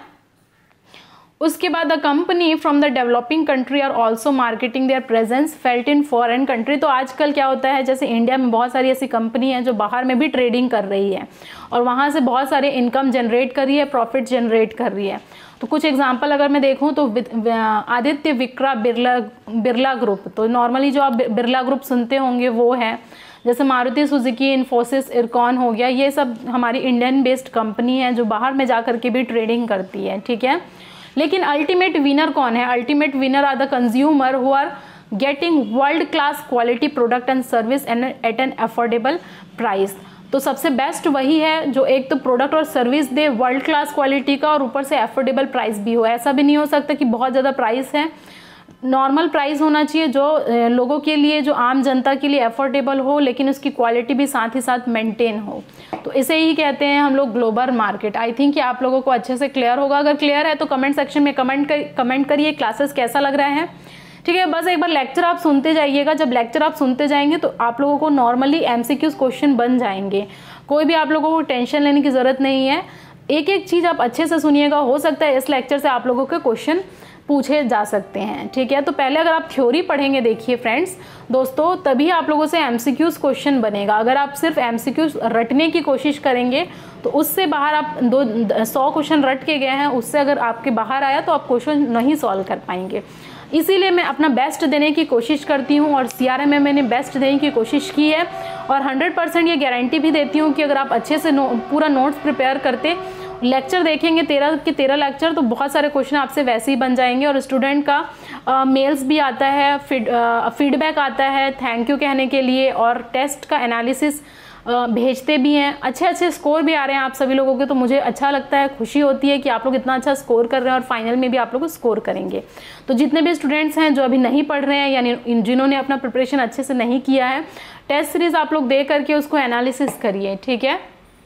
उसके बाद the company from the developing country are also marketing their presence felt in foreign country. तो आजकल क्या होता है, जैसे इंडिया में बहुत सारी ऐसी कंपनी है जो बाहर में भी ट्रेडिंग कर रही है और वहाँ से बहुत सारे इनकम जनरेट कर रही है, प्रॉफिट जनरेट कर रही है। तो कुछ एग्जांपल अगर मैं देखूं तो आदित्य विक्रा बिरला बिरला ग्रुप, तो नॉर्मली जो आप बिरला ग्रुप सुनते होंगे वो है। जैसे मारुति सुजुकी, इन्फोसिस, इरकॉन हो गया, ये सब हमारी इंडियन बेस्ड कंपनी है जो बाहर में जा करके भी ट्रेडिंग करती है, ठीक है। लेकिन अल्टीमेट विनर कौन है? Ultimate winner are the consumer who are getting world class quality product and service at an affordable price. तो सबसे बेस्ट वही है जो एक तो प्रोडक्ट और सर्विस दे वर्ल्ड क्लास क्वालिटी का और ऊपर से अफोर्डेबल प्राइस भी हो। ऐसा भी नहीं हो सकता कि बहुत ज़्यादा प्राइस है, नॉर्मल प्राइस होना चाहिए जो लोगों के लिए, जो आम जनता के लिए अफोर्डेबल हो, लेकिन उसकी क्वालिटी भी साथ ही साथ मेंटेन हो। तो इसे ही कहते हैं हम लोग ग्लोबल मार्केट। आई थिंक कि आप लोगों को अच्छे से क्लियर होगा। अगर क्लियर है तो कमेंट सेक्शन में कमेंट कर कमेंट करिए क्लासेस कैसा लग रहा है, ठीक है। बस एक बार लेक्चर आप सुनते जाइएगा। जब लेक्चर आप सुनते जाएंगे तो आप लोगों को नॉर्मली एमसीक्यूज क्वेश्चन बन जाएंगे। कोई भी आप लोगों को टेंशन लेने की जरूरत नहीं है। एक एक चीज आप अच्छे से सुनिएगा, हो सकता है इस लेक्चर से आप लोगों के क्वेश्चन पूछे जा सकते हैं, ठीक है। तो पहले अगर आप थ्योरी पढ़ेंगे, देखिए फ्रेंड्स दोस्तों, तभी आप लोगों से एमसीक्यूज क्वेश्चन बनेगा। अगर आप सिर्फ एमसीक्यूज रटने की कोशिश करेंगे तो उससे बाहर आप दो सौ क्वेश्चन रट के गए हैं, उससे अगर आपके बाहर आया तो आप क्वेश्चन नहीं सॉल्व कर पाएंगे। इसीलिए मैं अपना बेस्ट देने की कोशिश करती हूँ और सीआरएम में मैंने बेस्ट देने की कोशिश की है और हंड्रेड परसेंट ये गारंटी भी देती हूँ कि अगर आप अच्छे से नो, पूरा नोट्स प्रिपेयर करते, लेक्चर देखेंगे तेरह के तेरह लेक्चर, तो बहुत सारे क्वेश्चन आपसे वैसे ही बन जाएंगे। और स्टूडेंट का आ, मेल्स भी आता है, फीड, आ, फीडबैक आता है थैंक यू कहने के लिए, और टेस्ट का एनालिसिस भेजते भी हैं। अच्छे अच्छे स्कोर भी आ रहे हैं आप सभी लोगों के, तो मुझे अच्छा लगता है, खुशी होती है कि आप लोग इतना अच्छा स्कोर कर रहे हैं और फाइनल में भी आप लोग स्कोर करेंगे। तो जितने भी स्टूडेंट्स हैं जो अभी नहीं पढ़ रहे हैं, यानी जिन्होंने अपना प्रिपरेशन अच्छे से नहीं किया है, टेस्ट सीरीज आप लोग दे करके उसको एनालिसिस करिए, ठीक है।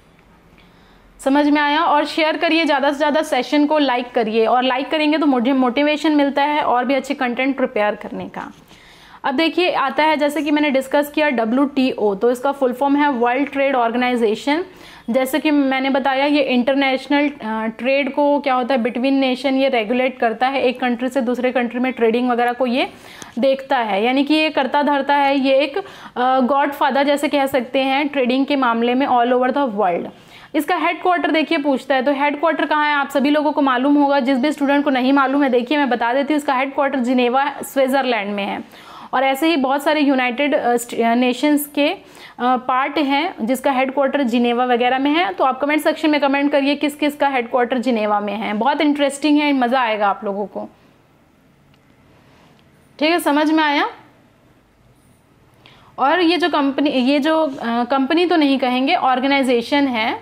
समझ में आया? और शेयर करिए ज़्यादा से ज़्यादा, सेशन को लाइक करिए, और लाइक करेंगे तो मुझे मोटिवेशन मिलता है और भी अच्छे कंटेंट प्रिपेयर करने का। अब देखिए आता है, जैसे कि मैंने डिस्कस किया डब्ल्यू टी ओ, तो इसका फुल फॉर्म है वर्ल्ड ट्रेड ऑर्गेनाइजेशन। जैसे कि मैंने बताया ये इंटरनेशनल ट्रेड को क्या होता है, बिटवीन नेशन ये रेगुलेट करता है, एक कंट्री से दूसरे कंट्री में ट्रेडिंग वगैरह को ये देखता है, यानी कि ये करता धरता है। ये एक गॉड फादर जैसे कह सकते हैं ट्रेडिंग के मामले में ऑल ओवर द वर्ल्ड। इसका हेडक्वार्टर देखिए पूछता है, तो हेडक्वार्टर कहाँ है आप सभी लोगों को मालूम होगा। जिस भी स्टूडेंट को नहीं मालूम है, देखिए मैं बता देती हूँ, इसका हेडक्वार्टर जिनेवा स्विट्जरलैंड में है। और ऐसे ही बहुत सारे यूनाइटेड नेशंस के पार्ट हैं जिसका हेडक्वार्टर जिनेवा वगैरह में है। तो आप कमेंट सेक्शन में कमेंट करिए किस किस का हेडक्वार्टर जिनेवा में है। बहुत इंटरेस्टिंग है, मज़ा आएगा आप लोगों को, ठीक है। समझ में आया? और ये जो कंपनी, ये जो कंपनी तो नहीं कहेंगे, ऑर्गेनाइजेशन है,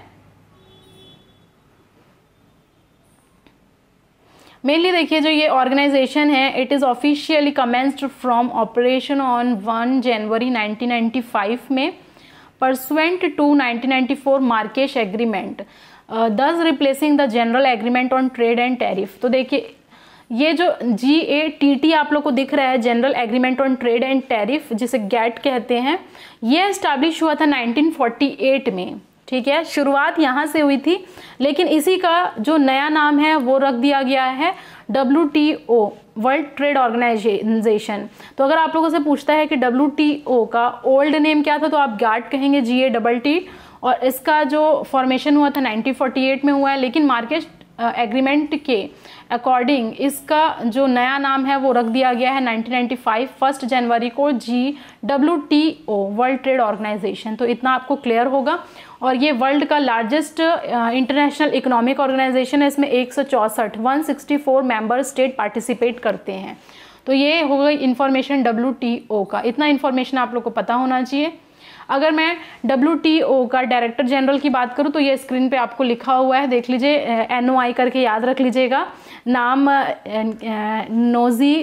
मेनली देखिए जो ये ऑर्गेनाइजेशन है, it is officially commenced from operation on one January nineteen ninety five में pursuant to nineteen ninety four Marrakesh agreement, thus replacing the general agreement on trade and tariff. तो देखिए ये जो जी ए टी टी आप लोग को दिख रहा है, general agreement on trade and tariff, जिसे गैट कहते हैं, ये एस्टैब्लिश हुआ था नाइनटीन फोर्टी एट में, ठीक है, शुरुआत यहाँ से हुई थी, लेकिन इसी का जो नया नाम है वो रख दिया गया है W T O, world trade organization. तो अगर आप लोगों से पूछता है कि डब्ल्यू टी ओ का ओल्ड नेम क्या था, तो आप गैट कहेंगे, जी ए डबल टी, और इसका जो फॉर्मेशन हुआ था नाइनटीन फोर्टी एट में हुआ है, लेकिन मार्केट एग्रीमेंट के अकॉर्डिंग इसका जो नया नाम है वो रख दिया गया है nineteen ninety five first January को, G W T O, world trade organization. तो इतना आपको क्लियर होगा। और ये वर्ल्ड का लार्जेस्ट इंटरनेशनल इकोनॉमिक ऑर्गेनाइजेशन है। इसमें एक सौ चौसठ one sixty four member state participate करते हैं। तो ये हो गई इन्फॉर्मेशन डब्ल्यू टी ओ का। इतना इन्फॉर्मेशन आप लोग को पता होना चाहिए। अगर मैं डब्ल्यू टी ओ का डायरेक्टर जनरल की बात करूं तो ये स्क्रीन पे आपको लिखा हुआ है, देख लीजिए, एन ओ आई करके याद रख लीजिएगा। नाम नोजी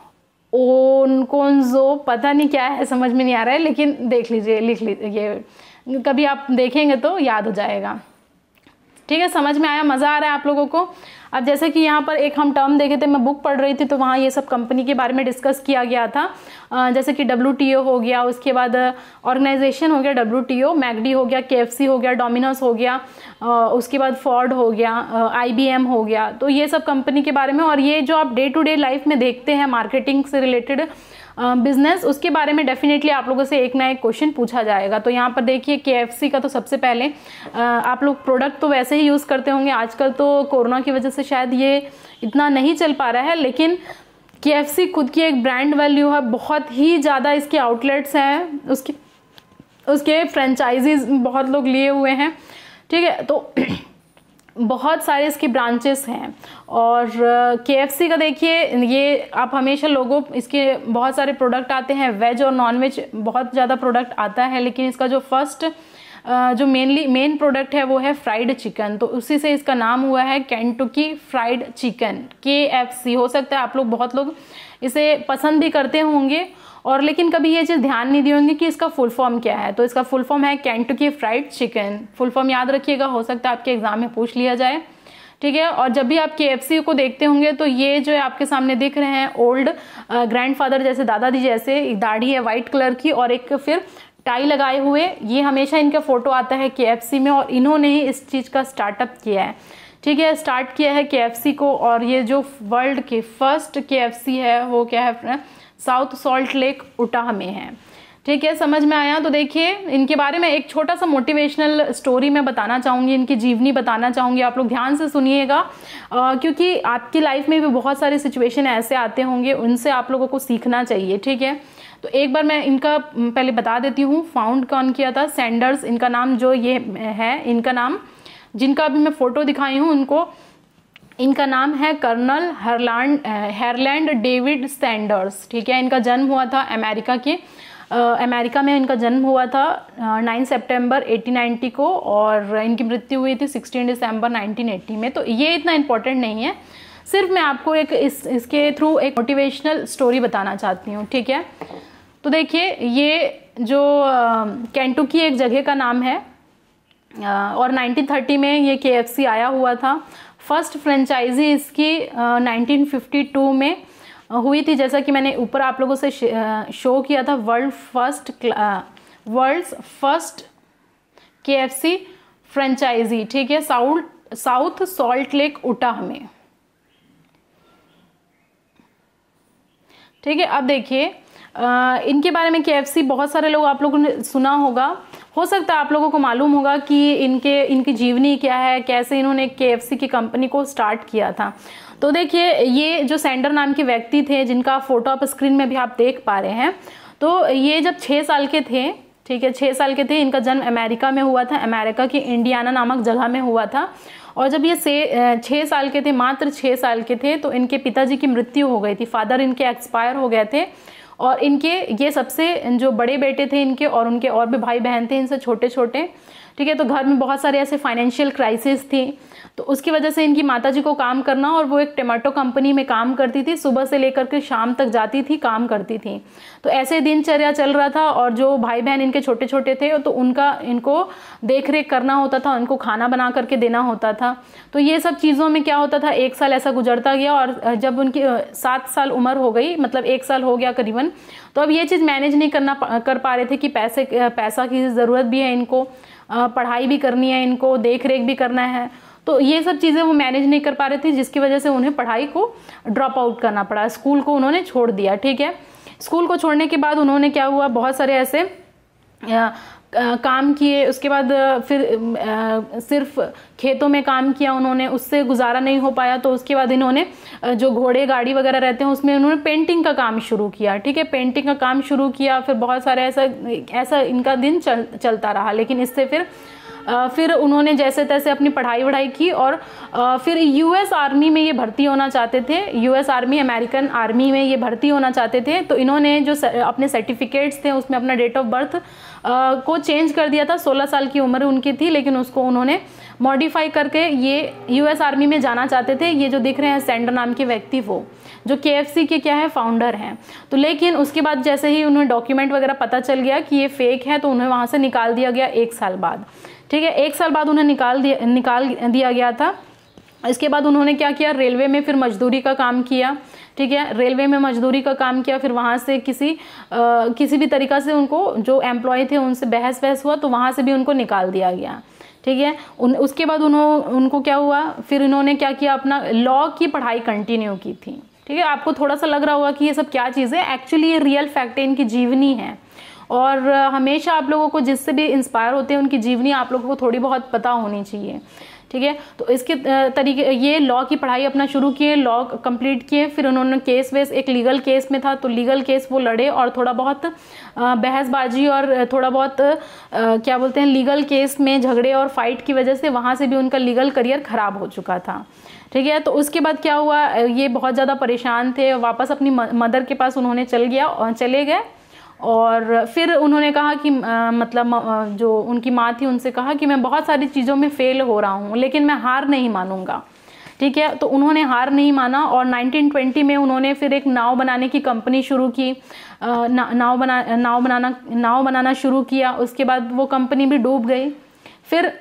ओनकोन्जो, पता नहीं क्या है, समझ में नहीं आ रहा है, लेकिन देख लीजिए, लिख लीजिए, ये कभी आप देखेंगे तो याद हो जाएगा। ठीक है, समझ में आया, मज़ा आ रहा है आप लोगों को। अब जैसे कि यहाँ पर एक हम टर्म देखे थे, मैं बुक पढ़ रही थी तो वहाँ ये सब कंपनी के बारे में डिस्कस किया गया था। जैसे कि डब्ल्यू टी ओ हो गया, उसके बाद ऑर्गेनाइजेशन हो गया डब्ल्यू टी ओ, मैकडी हो गया, के एफ सी हो गया, डोमिनोस हो गया, उसके बाद फोर्ड हो गया, आई बी एम हो गया। तो ये सब कंपनी के बारे में, और ये जो आप डे टू डे लाइफ में देखते हैं मार्केटिंग से रिलेटेड बिजनेस, उसके बारे में डेफिनेटली आप लोगों से एक ना एक क्वेश्चन पूछा जाएगा। तो यहाँ पर देखिए के एफ सी का तो सबसे पहले आप लोग प्रोडक्ट तो वैसे ही यूज़ करते होंगे, आजकल तो कोरोना की वजह से शायद ये इतना नहीं चल पा रहा है, लेकिन के एफ सी खुद की एक ब्रांड वैल्यू है, बहुत ही ज़्यादा इसके आउटलेट्स हैं, उसके उसके फ्रेंचाइजीज बहुत लोग लिए हुए हैं। ठीक है, तो बहुत सारे इसके ब्रांचेस हैं। और के एफ सी का देखिए, ये आप हमेशा लोगों, इसके बहुत सारे प्रोडक्ट आते हैं, वेज और नॉन वेज बहुत ज़्यादा प्रोडक्ट आता है, लेकिन इसका जो फर्स्ट जो मेनली मेन प्रोडक्ट है वो है फ्राइड चिकन। तो उसी से इसका नाम हुआ है Kentucky fried chicken, K F C. हो सकता है आप लोग, बहुत लोग इसे पसंद भी करते होंगे, और लेकिन कभी ये चीज़ ध्यान नहीं दी होंगी कि इसका फुल फॉर्म क्या है। तो इसका फुल फॉर्म है Kentucky fried chicken. Full form याद रखिएगा, हो सकता है आपके एग्जाम में पूछ लिया जाए। ठीक है, और जब भी आप के एफ सी को देखते होंगे तो ये जो है आपके सामने दिख रहे हैं ओल्ड ग्रैंडफादर जैसे, दादाजी जैसे, एक दाढ़ी है वाइट कलर की और एक फिर टाई लगाए हुए, ये हमेशा इनका फोटो आता है के एफ सी में, और इन्होंने ही इस चीज़ का स्टार्टअप किया है। ठीक है, स्टार्ट किया है के एफ सी को। और ये जो वर्ल्ड के फर्स्ट के एफ सी है वो क्या है, साउथ सॉल्ट लेक उटाह में है। ठीक है, समझ में आया। तो देखिए, इनके बारे में एक छोटा सा मोटिवेशनल स्टोरी मैं बताना चाहूँगी, इनकी जीवनी बताना चाहूँगी। आप लोग ध्यान से सुनिएगा, क्योंकि आपकी लाइफ में भी बहुत सारे सिचुएशन ऐसे आते होंगे, उनसे आप लोगों को सीखना चाहिए। ठीक है, तो एक बार मैं इनका पहले बता देती हूँ, फाउंड कौन किया था, सैंडर्स इनका नाम जो ये है, इनका नाम जिनका अभी मैं फोटो दिखाई हूँ उनको, इनका नाम है colonel Harland Harland David Sanders. ठीक है, इनका जन्म हुआ था अमेरिका के अमेरिका में इनका जन्म हुआ था नौ सितंबर अठारह सौ नब्बे को, और इनकी मृत्यु हुई थी सोलह दिसंबर उन्नीस सौ अस्सी में। तो ये इतना इम्पोर्टेंट नहीं है, सिर्फ मैं आपको एक इस इसके थ्रू एक मोटिवेशनल स्टोरी बताना चाहती हूँ। ठीक है, तो देखिए, ये जो केंटुकी एक जगह का नाम है, और उन्नीस सौ तीस में ये के एफ सी आया हुआ था। फर्स्ट फ्रेंचाइजी इसकी नाइनटीन फिफ्टी टू में हुई थी, जैसा कि मैंने ऊपर आप लोगों से शो किया था, world first world's first K F C franchise. ठीक है, south south Salt Lake Utah में। ठीक है, अब देखिए, इनके बारे में के एफ सी बहुत सारे लोग आप लोगों ने सुना होगा, हो सकता है आप लोगों को मालूम होगा कि इनके इनकी जीवनी क्या है, कैसे इन्होंने के एफ सी की कंपनी को स्टार्ट किया था। तो देखिए, ये जो सैंडर नाम के व्यक्ति थे, जिनका फोटो आप स्क्रीन में भी आप देख पा रहे हैं, तो ये जब छः साल के थे, ठीक है, छः साल के थे, इनका जन्म अमेरिका में हुआ था, अमेरिका की इंडियाना नामक जगह में हुआ था। और जब ये से छः साल के थे, मात्र छः साल के थे, तो इनके पिताजी की मृत्यु हो गई थी, फादर इनके एक्सपायर हो गए थे। और इनके ये सबसे जो बड़े बेटे थे इनके, और उनके और भी भाई बहन थे इनसे छोटे छोटे। ठीक है, तो घर में बहुत सारे ऐसे फाइनेंशियल क्राइसिस थी, तो उसकी वजह से इनकी माताजी को काम करना, और वो एक टमाटो कंपनी में काम करती थी, सुबह से लेकर के शाम तक जाती थी, काम करती थी। तो ऐसे दिनचर्या चल रहा था, और जो भाई बहन इनके छोटे छोटे थे तो उनका इनको देख रेख करना होता था, उनको खाना बना करके देना होता था। तो ये सब चीज़ों में क्या होता था, एक साल ऐसा गुजरता गया, और जब उनकी सात साल उम्र हो गई, मतलब एक साल हो गया करीबन, तो अब ये चीज़ मैनेज नहीं करना कर पा रहे थे कि पैसे पैसा की ज़रूरत भी है इनको, पढ़ाई भी करनी है, इनको देख रेख भी करना है, तो ये सब चीज़ें वो मैनेज नहीं कर पा रहे थे, जिसकी वजह से उन्हें पढ़ाई को ड्रॉप आउट करना पड़ा, स्कूल को उन्होंने छोड़ दिया। ठीक है, स्कूल को छोड़ने के बाद उन्होंने क्या हुआ, बहुत सारे ऐसे आ, आ, काम किए, उसके बाद फिर आ, सिर्फ खेतों में काम किया उन्होंने, उससे गुजारा नहीं हो पाया, तो उसके बाद इन्होंने जो घोड़े गाड़ी वगैरह रहते हैं उसमें उन्होंने पेंटिंग का काम शुरू किया। ठीक है, पेंटिंग का काम शुरू किया, फिर बहुत सारे ऐसा ऐसा इनका दिन चल चलता रहा, लेकिन इससे फिर आ, फिर उन्होंने जैसे तैसे अपनी पढ़ाई वढ़ाई की और आ, फिर यूएस आर्मी में ये भर्ती होना चाहते थे, यूएस आर्मी, अमेरिकन आर्मी में ये भर्ती होना चाहते थे। तो इन्होंने जो अपने सर्टिफिकेट्स थे उसमें अपना डेट ऑफ बर्थ को चेंज कर दिया था, सोलह साल की उम्र उनकी थी, लेकिन उसको उन्होंने मॉडिफाई करके ये यूएस आर्मी में जाना चाहते थे। ये जो दिख रहे हैं सेंडर नाम के व्यक्ति, वो जो केएफसी के क्या है फाउंडर हैं। तो लेकिन उसके बाद जैसे ही उन्हें डॉक्यूमेंट वगैरह पता चल गया कि ये फेक है, तो उन्हें वहाँ से निकाल दिया गया एक साल बाद। ठीक है, एक साल बाद उन्हें निकाल दिया निकाल दिया गया था। इसके बाद उन्होंने क्या किया, रेलवे में फिर मजदूरी का काम किया। ठीक है, रेलवे में मजदूरी का काम किया, फिर वहाँ से किसी आ, किसी भी तरीक़ा से उनको जो एम्प्लॉय थे उनसे बहस बहस हुआ, तो वहाँ से भी उनको निकाल दिया गया। ठीक है, उन उसके बाद उन्होंने उनको क्या हुआ, फिर इन्होंने क्या किया, अपना लॉ की पढ़ाई कंटिन्यू की थी। ठीक है, आपको थोड़ा सा लग रहा होगा कि ये सब क्या चीज़ है, एक्चुअली ये रियल फैक्ट है, इनकी जीवनी है। और हमेशा आप लोगों को जिससे भी इंस्पायर होते हैं उनकी जीवनी आप लोगों को थोड़ी बहुत पता होनी चाहिए। ठीक है, तो इसके तरीके ये लॉ की पढ़ाई अपना शुरू किए, लॉ कंप्लीट किए, फिर उन्होंने केस वेस, एक लीगल केस में था तो लीगल केस वो लड़े, और थोड़ा बहुत बहसबाजी और थोड़ा बहुत क्या बोलते हैं लीगल केस में झगड़े और फाइट की वजह से वहाँ से भी उनका लीगल करियर ख़राब हो चुका था। ठीक है, तो उसके बाद क्या हुआ, ये बहुत ज़्यादा परेशान थे, वापस अपनी मदर के पास उन्होंने चल गया चले गए और फिर उन्होंने कहा कि आ, मतलब आ, जो उनकी माँ थी उनसे कहा कि मैं बहुत सारी चीज़ों में फेल हो रहा हूँ, लेकिन मैं हार नहीं मानूंगा। ठीक है, तो उन्होंने हार नहीं माना और नाइनटीन ट्वेंटी में उन्होंने फिर एक नाव बनाने की कंपनी शुरू की, ना, नाव बना नाव बनाना नाव बनाना शुरू किया। उसके बाद वो कंपनी भी डूब गई। फिर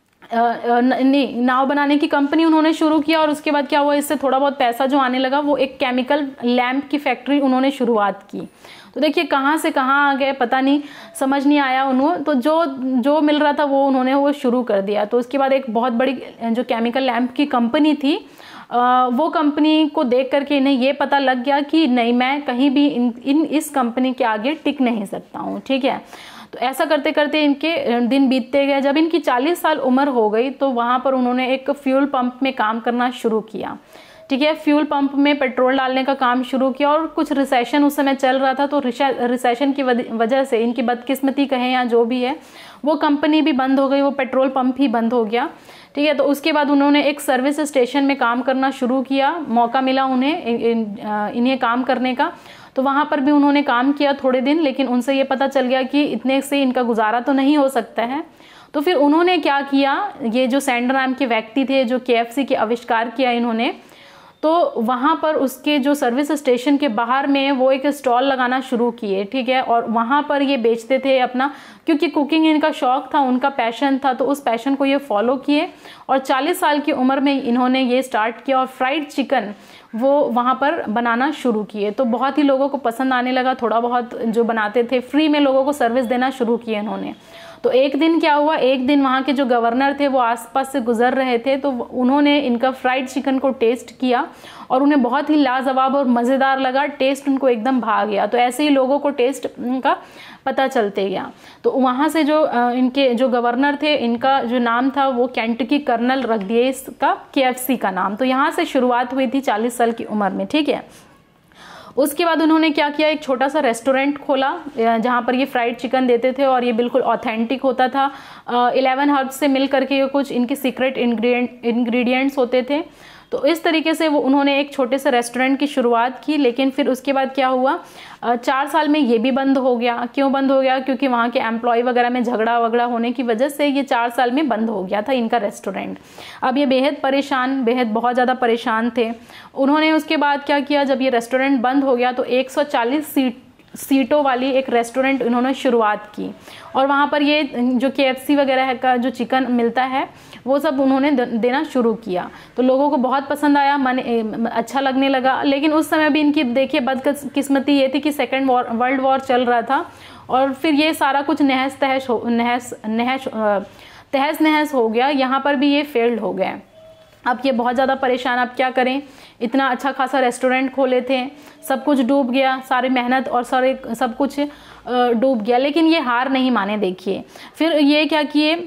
नहीं, नाव बनाने की कंपनी उन्होंने शुरू किया और उसके बाद क्या हुआ, इससे थोड़ा बहुत पैसा जो आने लगा, वो एक केमिकल लैंप की फैक्ट्री उन्होंने शुरुआत की। तो देखिए कहाँ से कहाँ आ गए, पता नहीं, समझ नहीं आया उन्होंने, तो जो जो मिल रहा था वो उन्होंने वो शुरू कर दिया। तो उसके बाद एक बहुत बड़ी जो केमिकल लैंप की कंपनी थी, वो कंपनी को देख करके इन्हें ये पता लग गया कि नहीं, मैं कहीं भी इन, इन इस कंपनी के आगे टिक नहीं सकता हूँ। ठीक है, तो ऐसा करते करते इनके दिन बीतते गए। जब इनकी चालीस साल उम्र हो गई तो वहाँ पर उन्होंने एक फ्यूल पंप में काम करना शुरू किया। ठीक है, फ्यूल पंप में पेट्रोल डालने का काम शुरू किया और कुछ रिसेशन उस समय चल रहा था, तो रिसेशन की वजह से इनकी बदकिस्मती कहें या जो भी है, वो कंपनी भी बंद हो गई, वो पेट्रोल पंप ही बंद हो गया। ठीक है, तो उसके बाद उन्होंने एक सर्विस स्टेशन में काम करना शुरू किया, मौका मिला उन्हें इन, इन, इन्हें काम करने का, तो वहाँ पर भी उन्होंने काम किया थोड़े दिन, लेकिन उनसे ये पता चल गया कि इतने से इनका गुजारा तो नहीं हो सकता है। तो फिर उन्होंने क्या किया, ये जो सैंडर नाम के व्यक्ति थे जो केएफसी के आविष्कार किया इन्होंने, तो वहाँ पर उसके जो सर्विस स्टेशन के बाहर में वो एक स्टॉल लगाना शुरू किए। ठीक है, और वहाँ पर ये बेचते थे अपना, क्योंकि कुकिंग इनका शौक था, उनका पैशन था, तो उस पैशन को ये फॉलो किए और चालीस साल की उम्र में इन्होंने ये स्टार्ट किया और फ्राइड चिकन वो वहाँ पर बनाना शुरू किए। तो बहुत ही लोगों को पसंद आने लगा, थोड़ा बहुत जो बनाते थे फ्री में लोगों को सर्विस देना शुरू किए इन्होंने। तो एक दिन क्या हुआ, एक दिन वहाँ के जो गवर्नर थे वो आसपास से गुजर रहे थे, तो उन्होंने इनका फ्राइड चिकन को टेस्ट किया और उन्हें बहुत ही लाजवाब और मज़ेदार लगा, टेस्ट उनको एकदम भा गया। तो ऐसे ही लोगों को टेस्ट का पता चलते गया। तो वहाँ से जो इनके जो गवर्नर थे, इनका जो नाम था वो केंटकी कर्नल रख दिए इसका, केएफसी का नाम। तो यहाँ से शुरुआत हुई थी चालीस साल की उम्र में। ठीक है, उसके बाद उन्होंने क्या किया, एक छोटा सा रेस्टोरेंट खोला जहाँ पर ये फ्राइड चिकन देते थे और ये बिल्कुल ऑथेंटिक होता था। इलेवन हर्ब्स से मिल करके ये कुछ इनके सीक्रेट इंग्रेडिएंट इंग्रेडिएंट्स होते थे। तो इस तरीके से वो उन्होंने एक छोटे से रेस्टोरेंट की शुरुआत की। लेकिन फिर उसके बाद क्या हुआ, चार साल में ये भी बंद हो गया। क्यों बंद हो गया, क्योंकि वहाँ के एम्प्लॉय वगैरह में झगड़ा वगड़ा होने की वजह से ये चार साल में बंद हो गया था इनका रेस्टोरेंट। अब ये बेहद परेशान, बेहद बहुत ज़्यादा परेशान थे। उन्होंने उसके बाद क्या किया, जब ये रेस्टोरेंट बंद हो गया तो एक सौ चालीस सीट सीटों वाली एक रेस्टोरेंट इन्होंने शुरुआत की और वहाँ पर ये जो केएफसी वगैरह का जो चिकन मिलता है वो सब उन्होंने देना शुरू किया। तो लोगों को बहुत पसंद आया, मन अच्छा लगने लगा। लेकिन उस समय भी इनकी देखिए बदकिस्मती ये थी कि सेकेंड वॉर वर्ल्ड वॉर चल रहा था और फिर ये सारा कुछ नहस तहस हो नहस नहस तहस नहस हो गया, यहाँ पर भी ये फेल्ड हो गए। अब ये बहुत ज़्यादा परेशान, अब क्या करें, इतना अच्छा खासा रेस्टोरेंट खोले थे, सब कुछ डूब गया, सारी मेहनत और सारे सब कुछ डूब गया। लेकिन ये हार नहीं माने। देखिए फिर ये क्या किए,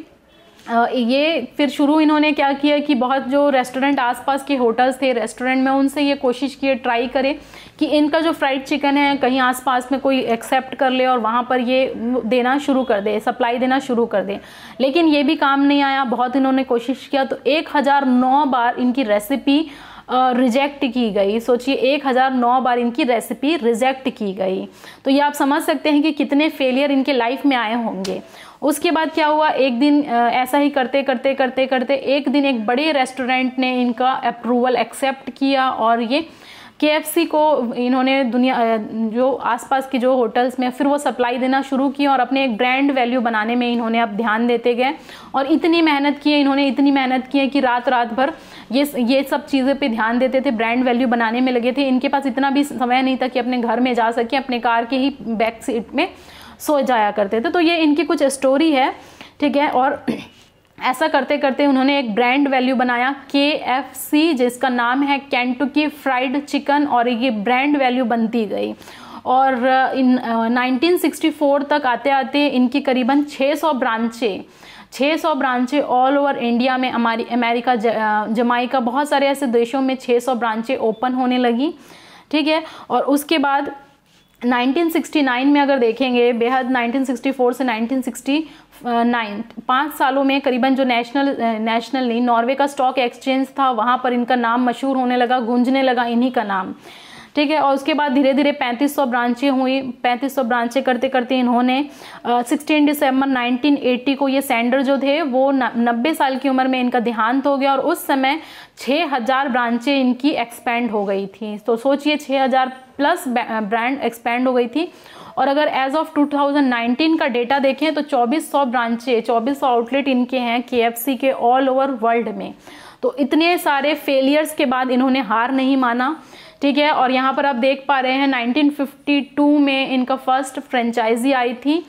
ये फिर शुरू इन्होंने क्या किया कि बहुत जो रेस्टोरेंट आसपास के होटल्स थे, रेस्टोरेंट में, उनसे ये कोशिश की, ट्राई करे कि इनका जो फ्राइड चिकन है कहीं आसपास में कोई एक्सेप्ट कर ले और वहाँ पर ये देना शुरू कर दे, सप्लाई देना शुरू कर दे। लेकिन ये भी काम नहीं आया, बहुत इन्होंने कोशिश किया, तो एक हज़ार नौ बार इनकी रेसिपी रिजेक्ट uh, की गई। सोचिए एक हज़ार नौ बार इनकी रेसिपी रिजेक्ट की गई। तो ये आप समझ सकते हैं कि कितने फेलियर इनके लाइफ में आए होंगे। उसके बाद क्या हुआ, एक दिन uh, ऐसा ही करते करते करते करते एक दिन एक बड़े रेस्टोरेंट ने इनका अप्रूवल एक्सेप्ट किया और ये के एफ सी को इन्होंने दुनिया जो आसपास की जो होटल्स में फिर वो सप्लाई देना शुरू की और अपने एक ब्रांड वैल्यू बनाने में इन्होंने अब ध्यान देते गए। और इतनी मेहनत की है इन्होंने, इतनी मेहनत की है कि रात रात भर ये ये सब चीज़ें पे ध्यान देते थे, ब्रांड वैल्यू बनाने में लगे थे। इनके पास इतना भी समय नहीं था कि अपने घर में जा सके, अपने कार के ही बैक सीट में सो जाया करते थे। तो ये इनकी कुछ स्टोरी है, ठीक है। और ऐसा करते करते उन्होंने एक ब्रांड वैल्यू बनाया के एफ सी, जिसका नाम है केंटुकी फ्राइड चिकन, और ये ब्रांड वैल्यू बनती गई। और इन नाइनटीन सिक्सटी फोर तक आते आते इनकी करीबन छह सौ ब्रांचें छह सौ ब्रांचें ऑल ओवर इंडिया में, हमारी अमेरिका, जमाइका, बहुत सारे ऐसे देशों में छह सौ ब्रांचें ओपन होने लगी, ठीक है। और उसके बाद नाइनटीन सिक्सटी नाइन में अगर देखेंगे, बेहद नाइनटीन सिक्सटी फोर से नाइनटीन सिक्सटी नाइन, पाँच सालों में करीबन जो नेशनल नेशनल नहीं नॉर्वे का स्टॉक एक्सचेंज था, वहाँ पर इनका नाम मशहूर होने लगा, गूंजने लगा इन्हीं का नाम, ठीक है। और उसके बाद धीरे धीरे पैंतीस सौ ब्रांचें हुई। पैंतीस सौ ब्रांचें करते करते इन्होंने सोलह दिसंबर नाइनटीन एटी को ये सैंडर जो थे वो नब्बे साल की उम्र में इनका देहांत हो गया और उस समय छः हज़ार ब्रांचें इनकी एक्सपेंड हो गई थी। तो सोचिए छः हज़ार प्लस ब्रांड एक्सपेंड हो गई थी। और अगर age of two thousand nineteen का डेटा देखें तो चौबीस सौ ब्रांचें, चौबीस सौ आउटलेट इनके हैं के एफ सी के ऑल ओवर वर्ल्ड में। तो इतने सारे फेलियर्स के बाद इन्होंने हार नहीं माना, ठीक है। और यहाँ पर आप देख पा रहे हैं नाइनटीन फिफ्टी टू में इनका फर्स्ट फ्रेंचाइजी आई थी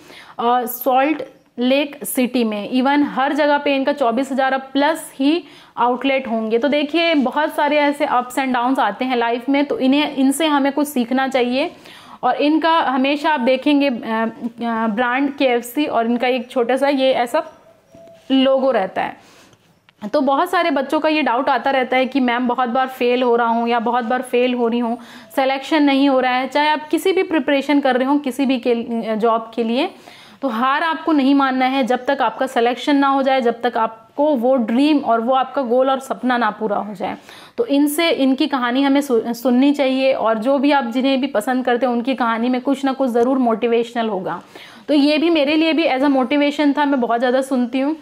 सॉल्ट लेक सिटी में। इवन हर जगह पे इनका चौबीस हज़ार प्लस ही आउटलेट होंगे। तो देखिए बहुत सारे ऐसे अप्स एंड डाउन्स आते हैं लाइफ में, तो इन्हें इनसे हमें कुछ सीखना चाहिए। और इनका हमेशा आप देखेंगे ब्रांड के एफ सी और इनका एक छोटा सा ये ऐसा लोगो रहता है। तो बहुत सारे बच्चों का ये डाउट आता रहता है कि मैम बहुत बार फेल हो रहा हूँ या बहुत बार फेल हो रही हूँ, सिलेक्शन नहीं हो रहा है। चाहे आप किसी भी प्रिपरेशन कर रहे हो किसी भी के जॉब के लिए, तो हार आपको नहीं मानना है जब तक आपका सिलेक्शन ना हो जाए, जब तक आपको वो ड्रीम और वो आपका गोल और सपना ना पूरा हो जाए। तो इनसे इनकी कहानी हमें सुननी चाहिए और जो भी आप जिन्हें भी पसंद करते हो उनकी कहानी में कुछ ना कुछ ज़रूर मोटिवेशनल होगा। तो ये भी मेरे लिए भी एज अ मोटिवेशन था, मैं बहुत ज़्यादा सुनती हूँ।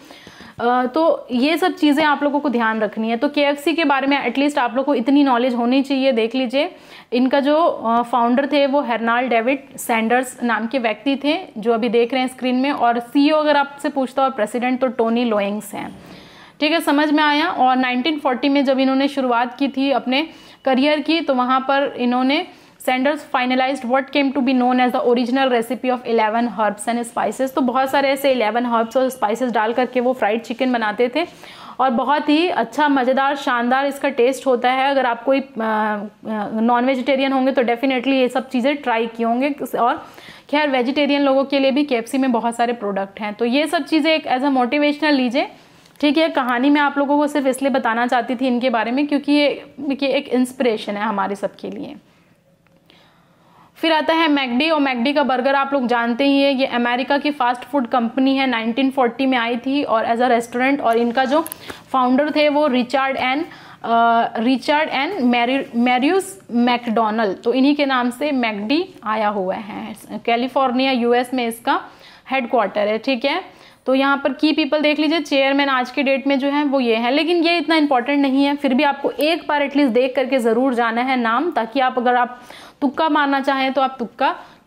तो ये सब चीज़ें आप लोगों को ध्यान रखनी है। तो के एफ सी के बारे में एटलीस्ट आप लोग को इतनी नॉलेज होनी चाहिए। देख लीजिए इनका जो फाउंडर थे वो हर्नाल्ड डेविड सैंडर्स नाम के व्यक्ति थे, जो अभी देख रहे हैं स्क्रीन में। और सी ई ओ अगर आपसे पूछता और प्रेसिडेंट तो टोनी लोइंग्स हैं, ठीक है, समझ में आया। और नाइनटीन फोर्टी में जब इन्होंने शुरुआत की थी अपने करियर की, तो वहाँ पर इन्होंने Sanders finalized what came to be known as the original recipe of eleven herbs and spices. तो बहुत सारे ऐसे इलेवन हर्ब्स और स्पाइसेस डाल करके वो फ्राइड चिकन बनाते थे और बहुत ही अच्छा, मज़ेदार, शानदार इसका टेस्ट होता है। अगर आप कोई नॉन वेजिटेरियन होंगे तो डेफिनेटली ये सब चीज़ें ट्राई किए होंगे। और खैर वेजिटेरियन लोगों के लिए भी के एफ सी में बहुत सारे प्रोडक्ट हैं। तो ये सब चीज़ें एक एज अ मोटिवेशनल लीजिए, ठीक है। कहानी मैं आप लोगों को सिर्फ इसलिए बताना चाहती थी इनके बारे में क्योंकि ये एक इंस्पिरेशन है हमारे सबके लिए। फिर आता है मैकडी, और मैकडी का बर्गर आप लोग जानते ही है, ये अमेरिका की फास्ट फूड कंपनी है, नाइनटीन फोर्टी में आई थी और एज अ रेस्टोरेंट। और इनका जो फाउंडर थे वो Richard and Richard and Maurice McDonald, तो इन्हीं के नाम से मैकडी आया हुआ है। कैलिफोर्निया यूएस में इसका हेडक्वार्टर है, ठीक है। तो यहाँ पर की पीपल देख लीजिए, चेयरमैन आज के डेट में जो है वो ये है, लेकिन ये इतना इंपॉर्टेंट नहीं है। फिर भी आपको एक बार एटलीस्ट देख करके ज़रूर जाना है नाम, ताकि आप अगर आप तुक्का मारना चाहें तो आप तुक्का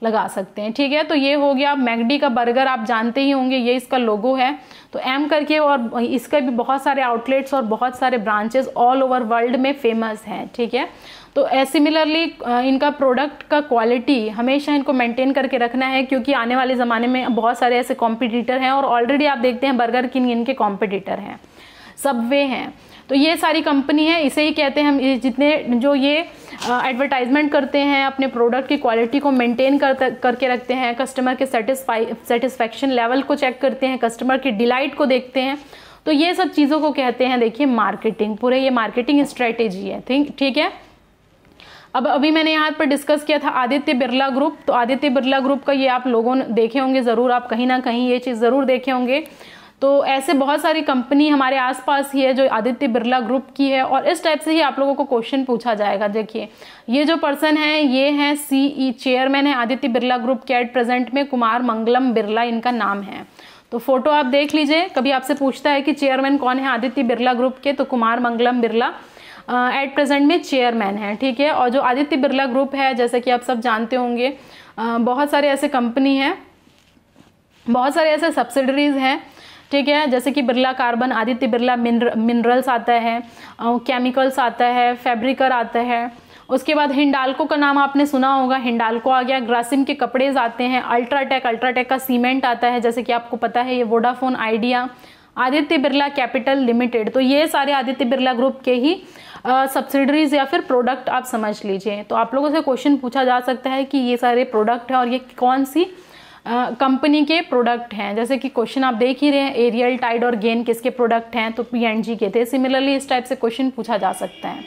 लगा सकते हैं। ठीक है, तो ये हो गया। मैकडी का बर्गर आप जानते ही होंगे, ये इसका लोगो है, तो एम करके, और इसका भी बहुत सारे आउटलेट्स और बहुत सारे ब्रांचेस ऑल ओवर वर्ल्ड में फेमस हैं। ठीक है, तो सिमिलरली इनका प्रोडक्ट का क्वालिटी हमेशा इनको मेंटेन करके रखना है, क्योंकि आने वाले ज़माने में बहुत सारे ऐसे कॉम्पिटिटर हैं, और ऑलरेडी आप देखते हैं बर्गर किंग इनके कॉम्पिटिटर हैं, सबवे हैं। तो ये सारी कंपनी है, इसे ही कहते हैं हम, जितने जो ये एडवर्टाइजमेंट करते हैं, अपने प्रोडक्ट की क्वालिटी को मेंटेन कर करके रखते हैं, कस्टमर के सेटिस्फाई सेटिस्फैक्शन लेवल को चेक करते हैं, कस्टमर की डिलाइट को देखते हैं, तो ये सब चीज़ों को कहते हैं देखिए मार्केटिंग। पूरे ये मार्केटिंग स्ट्रेटेजी है। ठीक है, अब अभी मैंने यहाँ पर डिस्कस किया था आदित्य बिरला ग्रुप, तो आदित्य बिरला ग्रुप का ये आप लोगों ने देखे होंगे ज़रूर, आप कहीं ना कहीं ये चीज़ ज़रूर देखे होंगे। तो ऐसे बहुत सारी कंपनी हमारे आसपास ही है जो आदित्य बिरला ग्रुप की है, और इस टाइप से ही आप लोगों को क्वेश्चन पूछा जाएगा। देखिए ये जो पर्सन है ये हैं सीई चेयरमैन है आदित्य बिरला ग्रुप के एट प्रेजेंट में, कुमार मंगलम बिरला इनका नाम है। तो फोटो आप देख लीजिए, कभी आपसे पूछता है कि चेयरमैन कौन है आदित्य बिरला ग्रुप के, तो कुमार मंगलम बिरला एट प्रेजेंट में चेयरमैन है। ठीक है, और जो आदित्य बिरला ग्रुप है जैसे कि आप सब जानते होंगे, आ, बहुत सारे ऐसे कंपनी हैं, बहुत सारे ऐसे सब्सिडरीज हैं। ठीक है, जैसे कि बिरला कार्बन, आदित्य बिरला मिनरल्स आता है, केमिकल्स आता है, फैब्रिकर आता है, उसके बाद हिंडाल्को का नाम आपने सुना होगा, हिंडाल्को आ गया, ग्रासिम के कपड़ेज आते हैं, अल्ट्राटेक, अल्ट्राटेक का सीमेंट आता है, जैसे कि आपको पता है ये Vodafone Idea, Aditya Birla capital limited, तो ये सारे आदित्य बिरला ग्रुप के ही सब्सिडरीज या फिर प्रोडक्ट आप समझ लीजिए। तो आप लोगों से क्वेश्चन पूछा जा सकता है कि ये सारे प्रोडक्ट हैं और ये कौन सी कंपनी के प्रोडक्ट हैं, जैसे कि क्वेश्चन आप देख ही रहे हैं, एरियल, टाइड और गेन किसके प्रोडक्ट हैं, तो पी एंड जी के थे। सिमिलरली इस टाइप से क्वेश्चन पूछा जा सकता है।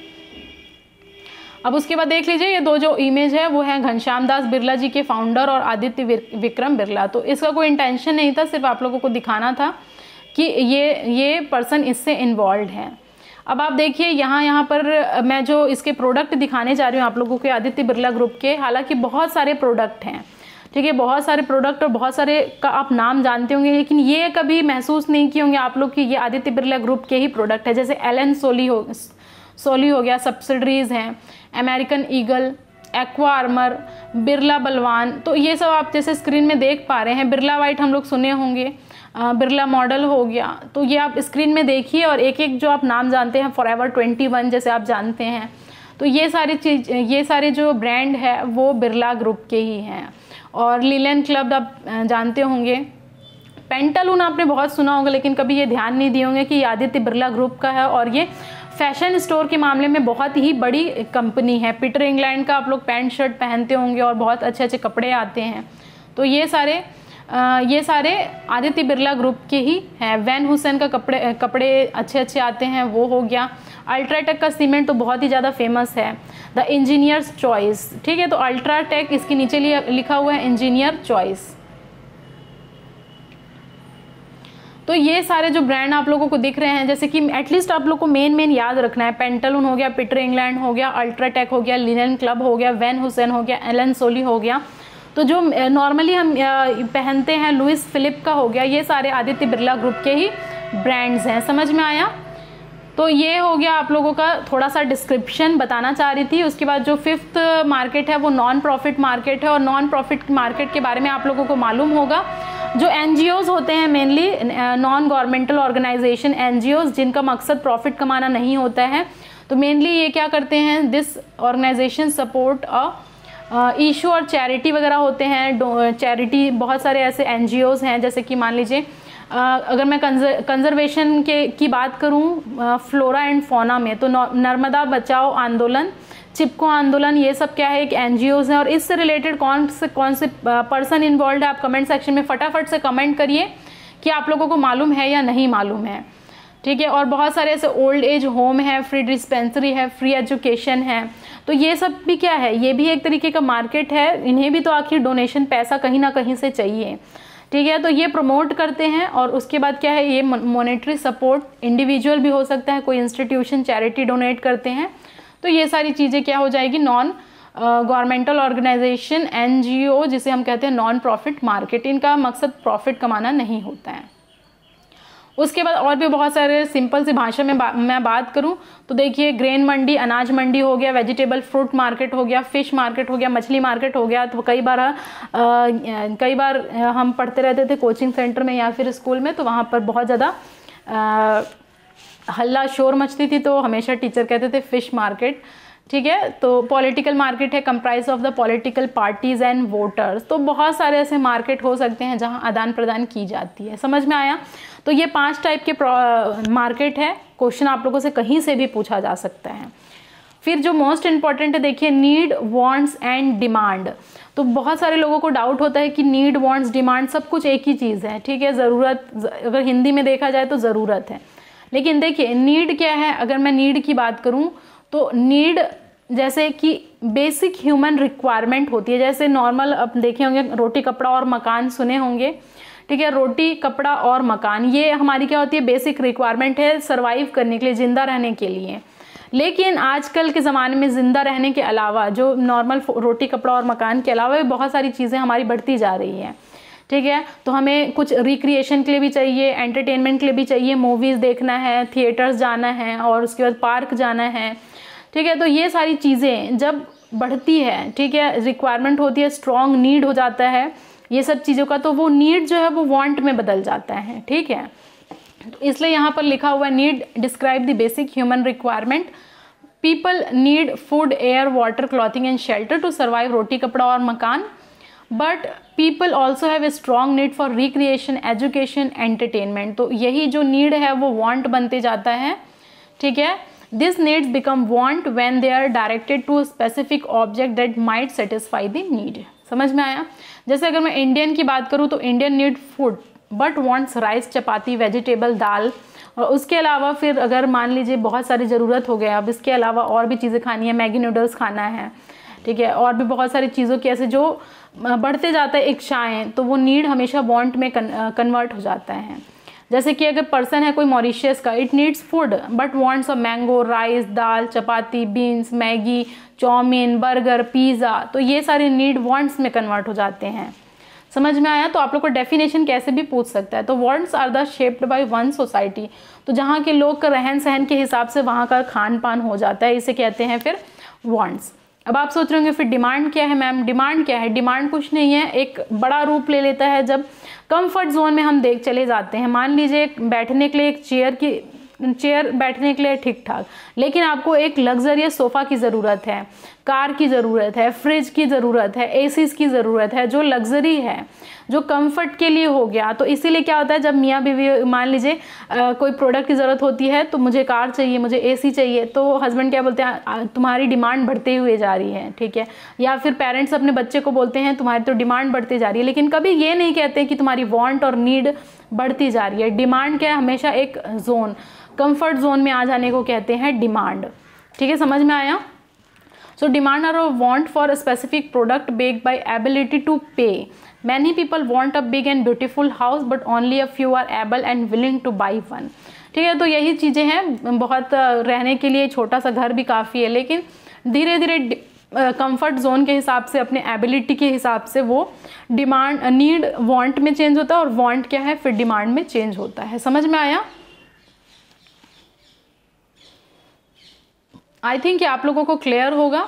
अब उसके बाद देख लीजिए ये दो जो इमेज है वो है घनश्याम दास बिरला जी के फाउंडर और आदित्य विक्रम बिरला। तो इसका कोई इंटेंशन नहीं था, सिर्फ आप लोगों को दिखाना था कि ये ये पर्सन इससे इन्वॉल्व है। अब आप देखिए यहाँ यहाँ पर मैं जो इसके प्रोडक्ट दिखाने जा रही हूँ आप लोगों के आदित्य बिरला ग्रुप के, हालांकि बहुत सारे प्रोडक्ट हैं। ठीक है, बहुत सारे प्रोडक्ट और बहुत सारे का आप नाम जानते होंगे, लेकिन ये कभी महसूस नहीं किए होंगे आप लोग कि ये आदित्य बिरला ग्रुप के ही प्रोडक्ट है। जैसे एल एन सोली हो सोली हो गया, सब्सिडरीज हैं, American Eagle, Aqua Armor, Birla Balwan, तो ये सब आप जैसे स्क्रीन में देख पा रहे हैं। बिरला वाइट हम लोग सुने होंगे, बिरला मॉडल हो गया, तो ये आप स्क्रीन में देखिए, और एक एक जो आप नाम जानते हैं, फॉरएवर ट्वेंटी वन जैसे आप जानते हैं, तो ये सारी चीज ये सारे जो ब्रांड है वो बिरला ग्रुप के ही हैं। और लीलन क्लब आप जानते होंगे, पेंटालून आपने बहुत सुना होगा, लेकिन कभी ये ध्यान नहीं दिए होंगे कि ये आदित्य बिरला ग्रुप का है, और ये फैशन स्टोर के मामले में बहुत ही बड़ी कंपनी है। पीटर इंग्लैंड का आप लोग पैंट शर्ट पहनते होंगे और बहुत अच्छे अच्छे कपड़े आते हैं, तो ये सारे आ, ये सारे आदित्य बिरला ग्रुप के ही हैं। वैन हुसैन का कपड़े कपड़े अच्छे अच्छे आते हैं, वो हो गया। अल्ट्राटेक का सीमेंट तो बहुत ही ज़्यादा फेमस है, द इंजीनियर्स चॉइस। ठीक है, तो अल्ट्राटेक इसके नीचे लिखा हुआ है इंजीनियर चॉइस। तो ये सारे जो ब्रांड आप लोगों को दिख रहे हैं, जैसे कि एटलीस्ट आप लोग को मेन मेन याद रखना है, पेंटालून हो गया, पीटर इंग्लैंड हो गया, अल्ट्राटेक हो गया, लिनन क्लब हो गया, वैन हुसैन हो गया, एलन सोली हो गया। तो जो नॉर्मली हम पहनते हैं, लुइस फिलिप का हो गया, ये सारे आदित्य बिरला ग्रुप के ही ब्रांड्स हैं। समझ में आया? तो ये हो गया आप लोगों का थोड़ा सा डिस्क्रिप्शन बताना चाह रही थी। उसके बाद जो फिफ्थ मार्केट है वो नॉन प्रॉफिट मार्केट है, और नॉन प्रॉफिट मार्केट के बारे में आप लोगों को मालूम होगा, जो एनजीओज होते हैं, mainly non governmental organization NGOs, जिनका मकसद प्रॉफिट कमाना नहीं होता है, तो मेनली ये क्या करते हैं, this organization support a issue और चैरिटी वगैरह होते हैं। चैरिटी बहुत सारे ऐसे एनजीओज हैं, जैसे कि मान लीजिए अगर मैं कंजर्वेशन के की बात करूं फ्लोरा एंड फौना में, तो नर्मदा बचाओ आंदोलन, चिपको आंदोलन, ये सब क्या है, एक एनजीओज हैं। और इससे रिलेटेड कौन से कौन से पर्सन इन्वॉल्व है, आप कमेंट सेक्शन में फटाफट से कमेंट करिए कि आप लोगों को मालूम है या नहीं मालूम है। ठीक है, और बहुत सारे ऐसे ओल्ड एज होम है, फ्री डिस्पेंसरी है, फ्री एजुकेशन है, तो ये सब भी क्या है, ये भी एक तरीके का मार्केट है। इन्हें भी तो आखिर डोनेशन पैसा कहीं ना कहीं से चाहिए। ठीक है, तो ये प्रमोट करते हैं। और उसके बाद क्या है, ये मॉनेटरी सपोर्ट इंडिविजुअल भी हो सकता है, कोई इंस्टीट्यूशन चैरिटी डोनेट करते हैं, तो ये सारी चीज़ें क्या हो जाएगी, नॉन गवर्नमेंटल ऑर्गेनाइजेशन एनजीओ, जिसे हम कहते हैं नॉन प्रॉफिट मार्केट। इनका मकसद प्रॉफिट कमाना नहीं होता है। उसके बाद और भी बहुत सारे सिंपल सी भाषा में बा, मैं बात करूं तो देखिए ग्रेन मंडी, अनाज मंडी हो गया, वेजिटेबल फ्रूट मार्केट हो गया, फिश मार्केट हो गया, मछली मार्केट हो गया। तो कई बार आ, कई बार हम पढ़ते रहते थे कोचिंग सेंटर में या फिर स्कूल में, तो वहाँ पर बहुत ज़्यादा हल्ला शोर मचती थी, तो हमेशा टीचर कहते थे फिश मार्केट। ठीक है, तो पॉलिटिकल मार्केट है comprise of the political parties and voters. तो बहुत सारे ऐसे मार्केट हो सकते हैं जहां आदान प्रदान की जाती है। समझ में आया? तो ये पांच टाइप के मार्केट है। क्वेश्चन आप लोगों से कहीं से भी पूछा जा सकता है। फिर जो मोस्ट इंपॉर्टेंट है देखिए नीड, वांट्स एंड डिमांड। तो बहुत सारे लोगों को डाउट होता है कि नीड, वांट्स, डिमांड सब कुछ एक ही चीज़ है। ठीक है, ज़रूरत अगर हिंदी में देखा जाए तो ज़रूरत है, लेकिन देखिए नीड क्या है। अगर मैं नीड की बात करूं तो नीड जैसे कि बेसिक ह्यूमन रिक्वायरमेंट होती है। जैसे नॉर्मल अब देखे होंगे रोटी कपड़ा और मकान सुने होंगे। ठीक है, रोटी कपड़ा और मकान ये हमारी क्या होती है, बेसिक रिक्वायरमेंट है सर्वाइव करने के लिए, जिंदा रहने के लिए। लेकिन आजकल के ज़माने में जिंदा रहने के अलावा जो नॉर्मल रोटी कपड़ा और मकान के अलावा बहुत सारी चीज़ें हमारी बढ़ती जा रही हैं। ठीक है, तो हमें कुछ रिक्रिएशन के लिए भी चाहिए, एंटरटेनमेंट के लिए भी चाहिए, मूवीज़ देखना है, थिएटर्स जाना है और उसके बाद पार्क जाना है। ठीक है, तो ये सारी चीज़ें जब बढ़ती है, ठीक है, रिक्वायरमेंट होती है, स्ट्रॉन्ग नीड हो जाता है ये सब चीज़ों का, तो वो नीड जो है वो वांट में बदल जाता है। ठीक है, तो इसलिए यहाँ पर लिखा हुआ है need describe the basic human requirement. People need food, air, water, clothing and shelter to survive, रोटी कपड़ा और मकान। But people also have a strong need for recreation, education, entertainment. तो यही जो नीड है वो वांट बनते जाता है। ठीक है, this needs become want when they are directed to specific object that might satisfy the need. समझ में आया? जैसे अगर मैं इंडियन की बात करूँ तो Indian need food but wants rice, chapati, vegetable, dal. और उसके अलावा फिर अगर मान लीजिए बहुत सारी ज़रूरत हो गया, अब इसके अलावा और भी चीज़ें खानी है, मैगी नूडल्स खाना है। ठीक है, और भी बहुत सारी चीज़ों की ऐसे जो बढ़ते जाता है इच्छाएं, तो वो नीड हमेशा वांट में कन्वर्ट हो जाता है। जैसे कि अगर पर्सन है कोई मॉरिशियस का, it needs food but wants a mango, rice, dal, chapati, beans, Maggi, chowmein, burger, pizza. तो ये सारे नीड वांट्स में कन्वर्ट हो जाते हैं। समझ में आया? तो आप लोग को डेफिनेशन कैसे भी पूछ सकता है। तो wants are the shaped by one society. तो जहाँ के लोग का रहन सहन के हिसाब से वहाँ का खान पान हो जाता है, इसे कहते हैं फिर वांट्स। अब आप सोच रहे होंगे फिर डिमांड क्या है मैम? डिमांड क्या है? डिमांड कुछ नहीं है, एक बड़ा रूप ले लेता है जब कंफर्ट जोन में हम देख चले जाते हैं। मान लीजिए बैठने के लिए एक चेयर की चेयर बैठने के लिए ठीक ठाक, लेकिन आपको एक लग्जरियस सोफ़ा की ज़रूरत है, कार की ज़रूरत है, फ्रिज की ज़रूरत है, एसीज की ज़रूरत है, जो लग्जरी है, जो कंफर्ट के लिए हो गया। तो इसीलिए क्या होता है जब मियाँ बीवी मान लीजिए कोई प्रोडक्ट की ज़रूरत होती है, तो मुझे कार चाहिए, मुझे एसी चाहिए, तो हस्बैंड क्या बोलते हैं, तुम्हारी डिमांड बढ़ते हुए जा रही है। ठीक है, या फिर पेरेंट्स अपने बच्चे को बोलते हैं तुम्हारी तो डिमांड बढ़ती जा रही है, लेकिन कभी ये नहीं कहते कि तुम्हारी वांट और नीड बढ़ती जा रही है। डिमांड क्या है? हमेशा एक जोन, कंफर्ट जोन में आ जाने को कहते हैं डिमांड। ठीक है, समझ में आया? So demand are a want for a specific product based by ability to pay. Many people want a big and beautiful house but only a few are able and willing to buy one. ठीक है, तो यही चीज़ें हैं, बहुत रहने के लिए छोटा सा घर भी काफ़ी है, लेकिन धीरे धीरे कंफर्ट जोन के हिसाब से, अपने एबिलिटी के हिसाब से वो डिमांड नीड वांट में चेंज होता है, और वांट क्या है फिर डिमांड में चेंज होता है। समझ में आया? आई थिंक ये आप लोगों को क्लियर होगा।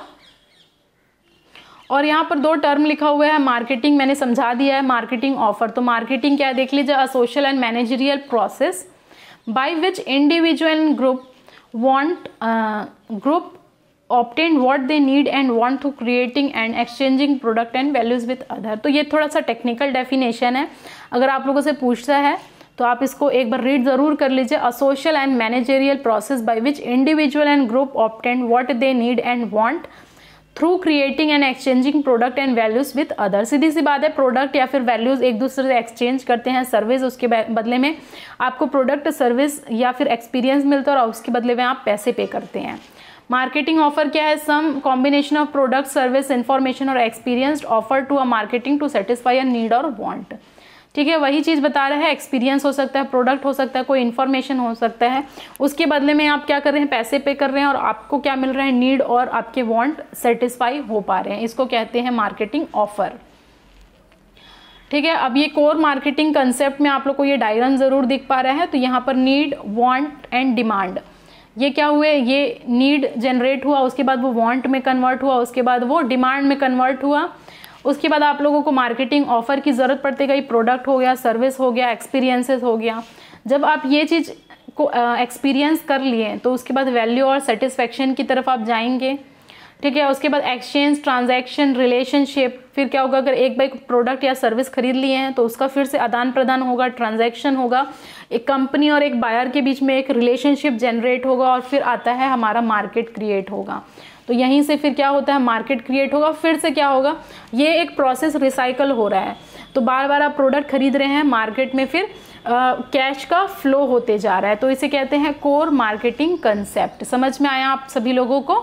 और यहाँ पर दो टर्म लिखा हुआ है, मार्केटिंग मैंने समझा दिया है, मार्केटिंग ऑफर। तो मार्केटिंग क्या है देख लीजिए, a social and managerial process by which individual and group want group obtain what they need and want to creating and exchanging product and values with other. तो ये थोड़ा सा टेक्निकल डेफिनेशन है, अगर आप लोगों से पूछता है तो आप इसको एक बार रीड जरूर कर लीजिए। A social and managerial process by which individual and group obtain what they need and want through creating and exchanging product and values with other. सीधी सी बात है, प्रोडक्ट या फिर वैल्यूज एक दूसरे से एक्सचेंज करते हैं, सर्विस, उसके बदले में आपको प्रोडक्ट, सर्विस या फिर एक्सपीरियंस मिलता है और उसके बदले में आप पैसे पे करते हैं। मार्केटिंग ऑफर क्या है? Some combination of product, service, information और experience offer to a marketing to satisfy a need और वांट। ठीक है, वही चीज़ बता रहा है, एक्सपीरियंस हो सकता है, प्रोडक्ट हो सकता है, कोई इन्फॉर्मेशन हो सकता है, उसके बदले में आप क्या कर रहे हैं, पैसे पे कर रहे हैं और आपको क्या मिल रहा है, नीड और आपके वांट सेटिस्फाई हो पा रहे हैं। इसको कहते हैं मार्केटिंग ऑफर। ठीक है। अब ये कोर मार्केटिंग कंसेप्ट में आप लोग को ये डायग्राम जरूर दिख पा रहा है। तो यहाँ पर नीड, वांट एंड डिमांड, ये क्या हुए, ये नीड जनरेट हुआ, उसके बाद वो वांट में कन्वर्ट हुआ, उसके बाद वो डिमांड में कन्वर्ट हुआ, उसके बाद आप लोगों को मार्केटिंग ऑफर की ज़रूरत पड़ती गई, प्रोडक्ट हो गया, सर्विस हो गया, एक्सपीरियंसेस हो गया। जब आप ये चीज़ को एक्सपीरियंस कर लिए तो उसके बाद वैल्यू और सेटिस्फेक्शन की तरफ आप जाएंगे। ठीक है। उसके बाद एक्सचेंज, ट्रांजैक्शन, रिलेशनशिप, फिर क्या होगा, अगर एक बार प्रोडक्ट या सर्विस खरीद लिए हैं तो उसका फिर से आदान प्रदान होगा, ट्रांजैक्शन होगा, एक कंपनी और एक बायर के बीच में एक रिलेशनशिप जनरेट होगा, और फिर आता है हमारा मार्केट क्रिएट होगा। तो यहीं से फिर क्या होता है, मार्केट क्रिएट होगा, फिर से क्या होगा, ये एक प्रोसेस रिसाइकल हो रहा है। तो बार बार आप प्रोडक्ट खरीद रहे हैं, मार्केट में फिर कैश का फ्लो होते जा रहा है। तो इसे कहते हैं कोर मार्केटिंग कंसेप्ट। समझ में आया आप सभी लोगों को?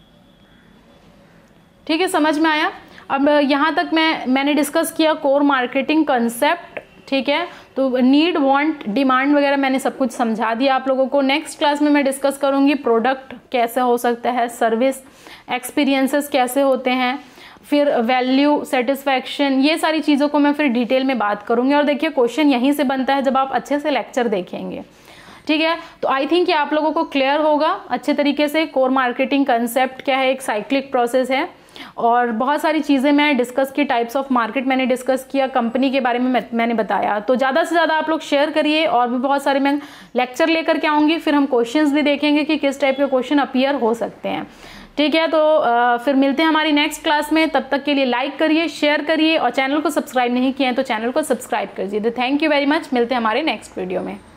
ठीक है, समझ में आया। अब यहाँ तक मैं मैंने डिस्कस किया कोर मार्केटिंग कंसेप्ट। ठीक है, तो नीड, वांट, डिमांड वगैरह मैंने सब कुछ समझा दिया आप लोगों को। नेक्स्ट क्लास में मैं डिस्कस करूँगी प्रोडक्ट कैसे हो सकता है, सर्विस, एक्सपीरियंसेस कैसे होते हैं, फिर वैल्यू, सेटिस्फैक्शन, ये सारी चीज़ों को मैं फिर डिटेल में बात करूँगी। और देखिए क्वेश्चन यहीं से बनता है जब आप अच्छे से लेक्चर देखेंगे। ठीक है, तो आई थिंक ये आप लोगों को क्लियर होगा अच्छे तरीके से। कोर मार्केटिंग कंसेप्ट क्या है, एक साइक्लिक प्रोसेस है, और बहुत सारी चीज़ें मैं डिस्कस की, टाइप्स ऑफ मार्केट मैंने डिस्कस किया, कंपनी के बारे में मैं, मैंने बताया। तो ज़्यादा से ज़्यादा आप लोग शेयर करिए, और भी बहुत सारे मैं लेक्चर लेकर के आऊँगी, फिर हम क्वेश्चंस भी देखेंगे कि किस टाइप के क्वेश्चन अपीयर हो सकते हैं। ठीक है, तो आ, फिर मिलते हैं हमारी नेक्स्ट क्लास में। तब तक के लिए लाइक करिए, शेयर करिए, और चैनल को सब्सक्राइब नहीं किया है तो चैनल को सब्सक्राइब कर दीजिए। तो थैंक यू वेरी मच, मिलते हैं हमारे नेक्स्ट वीडियो में।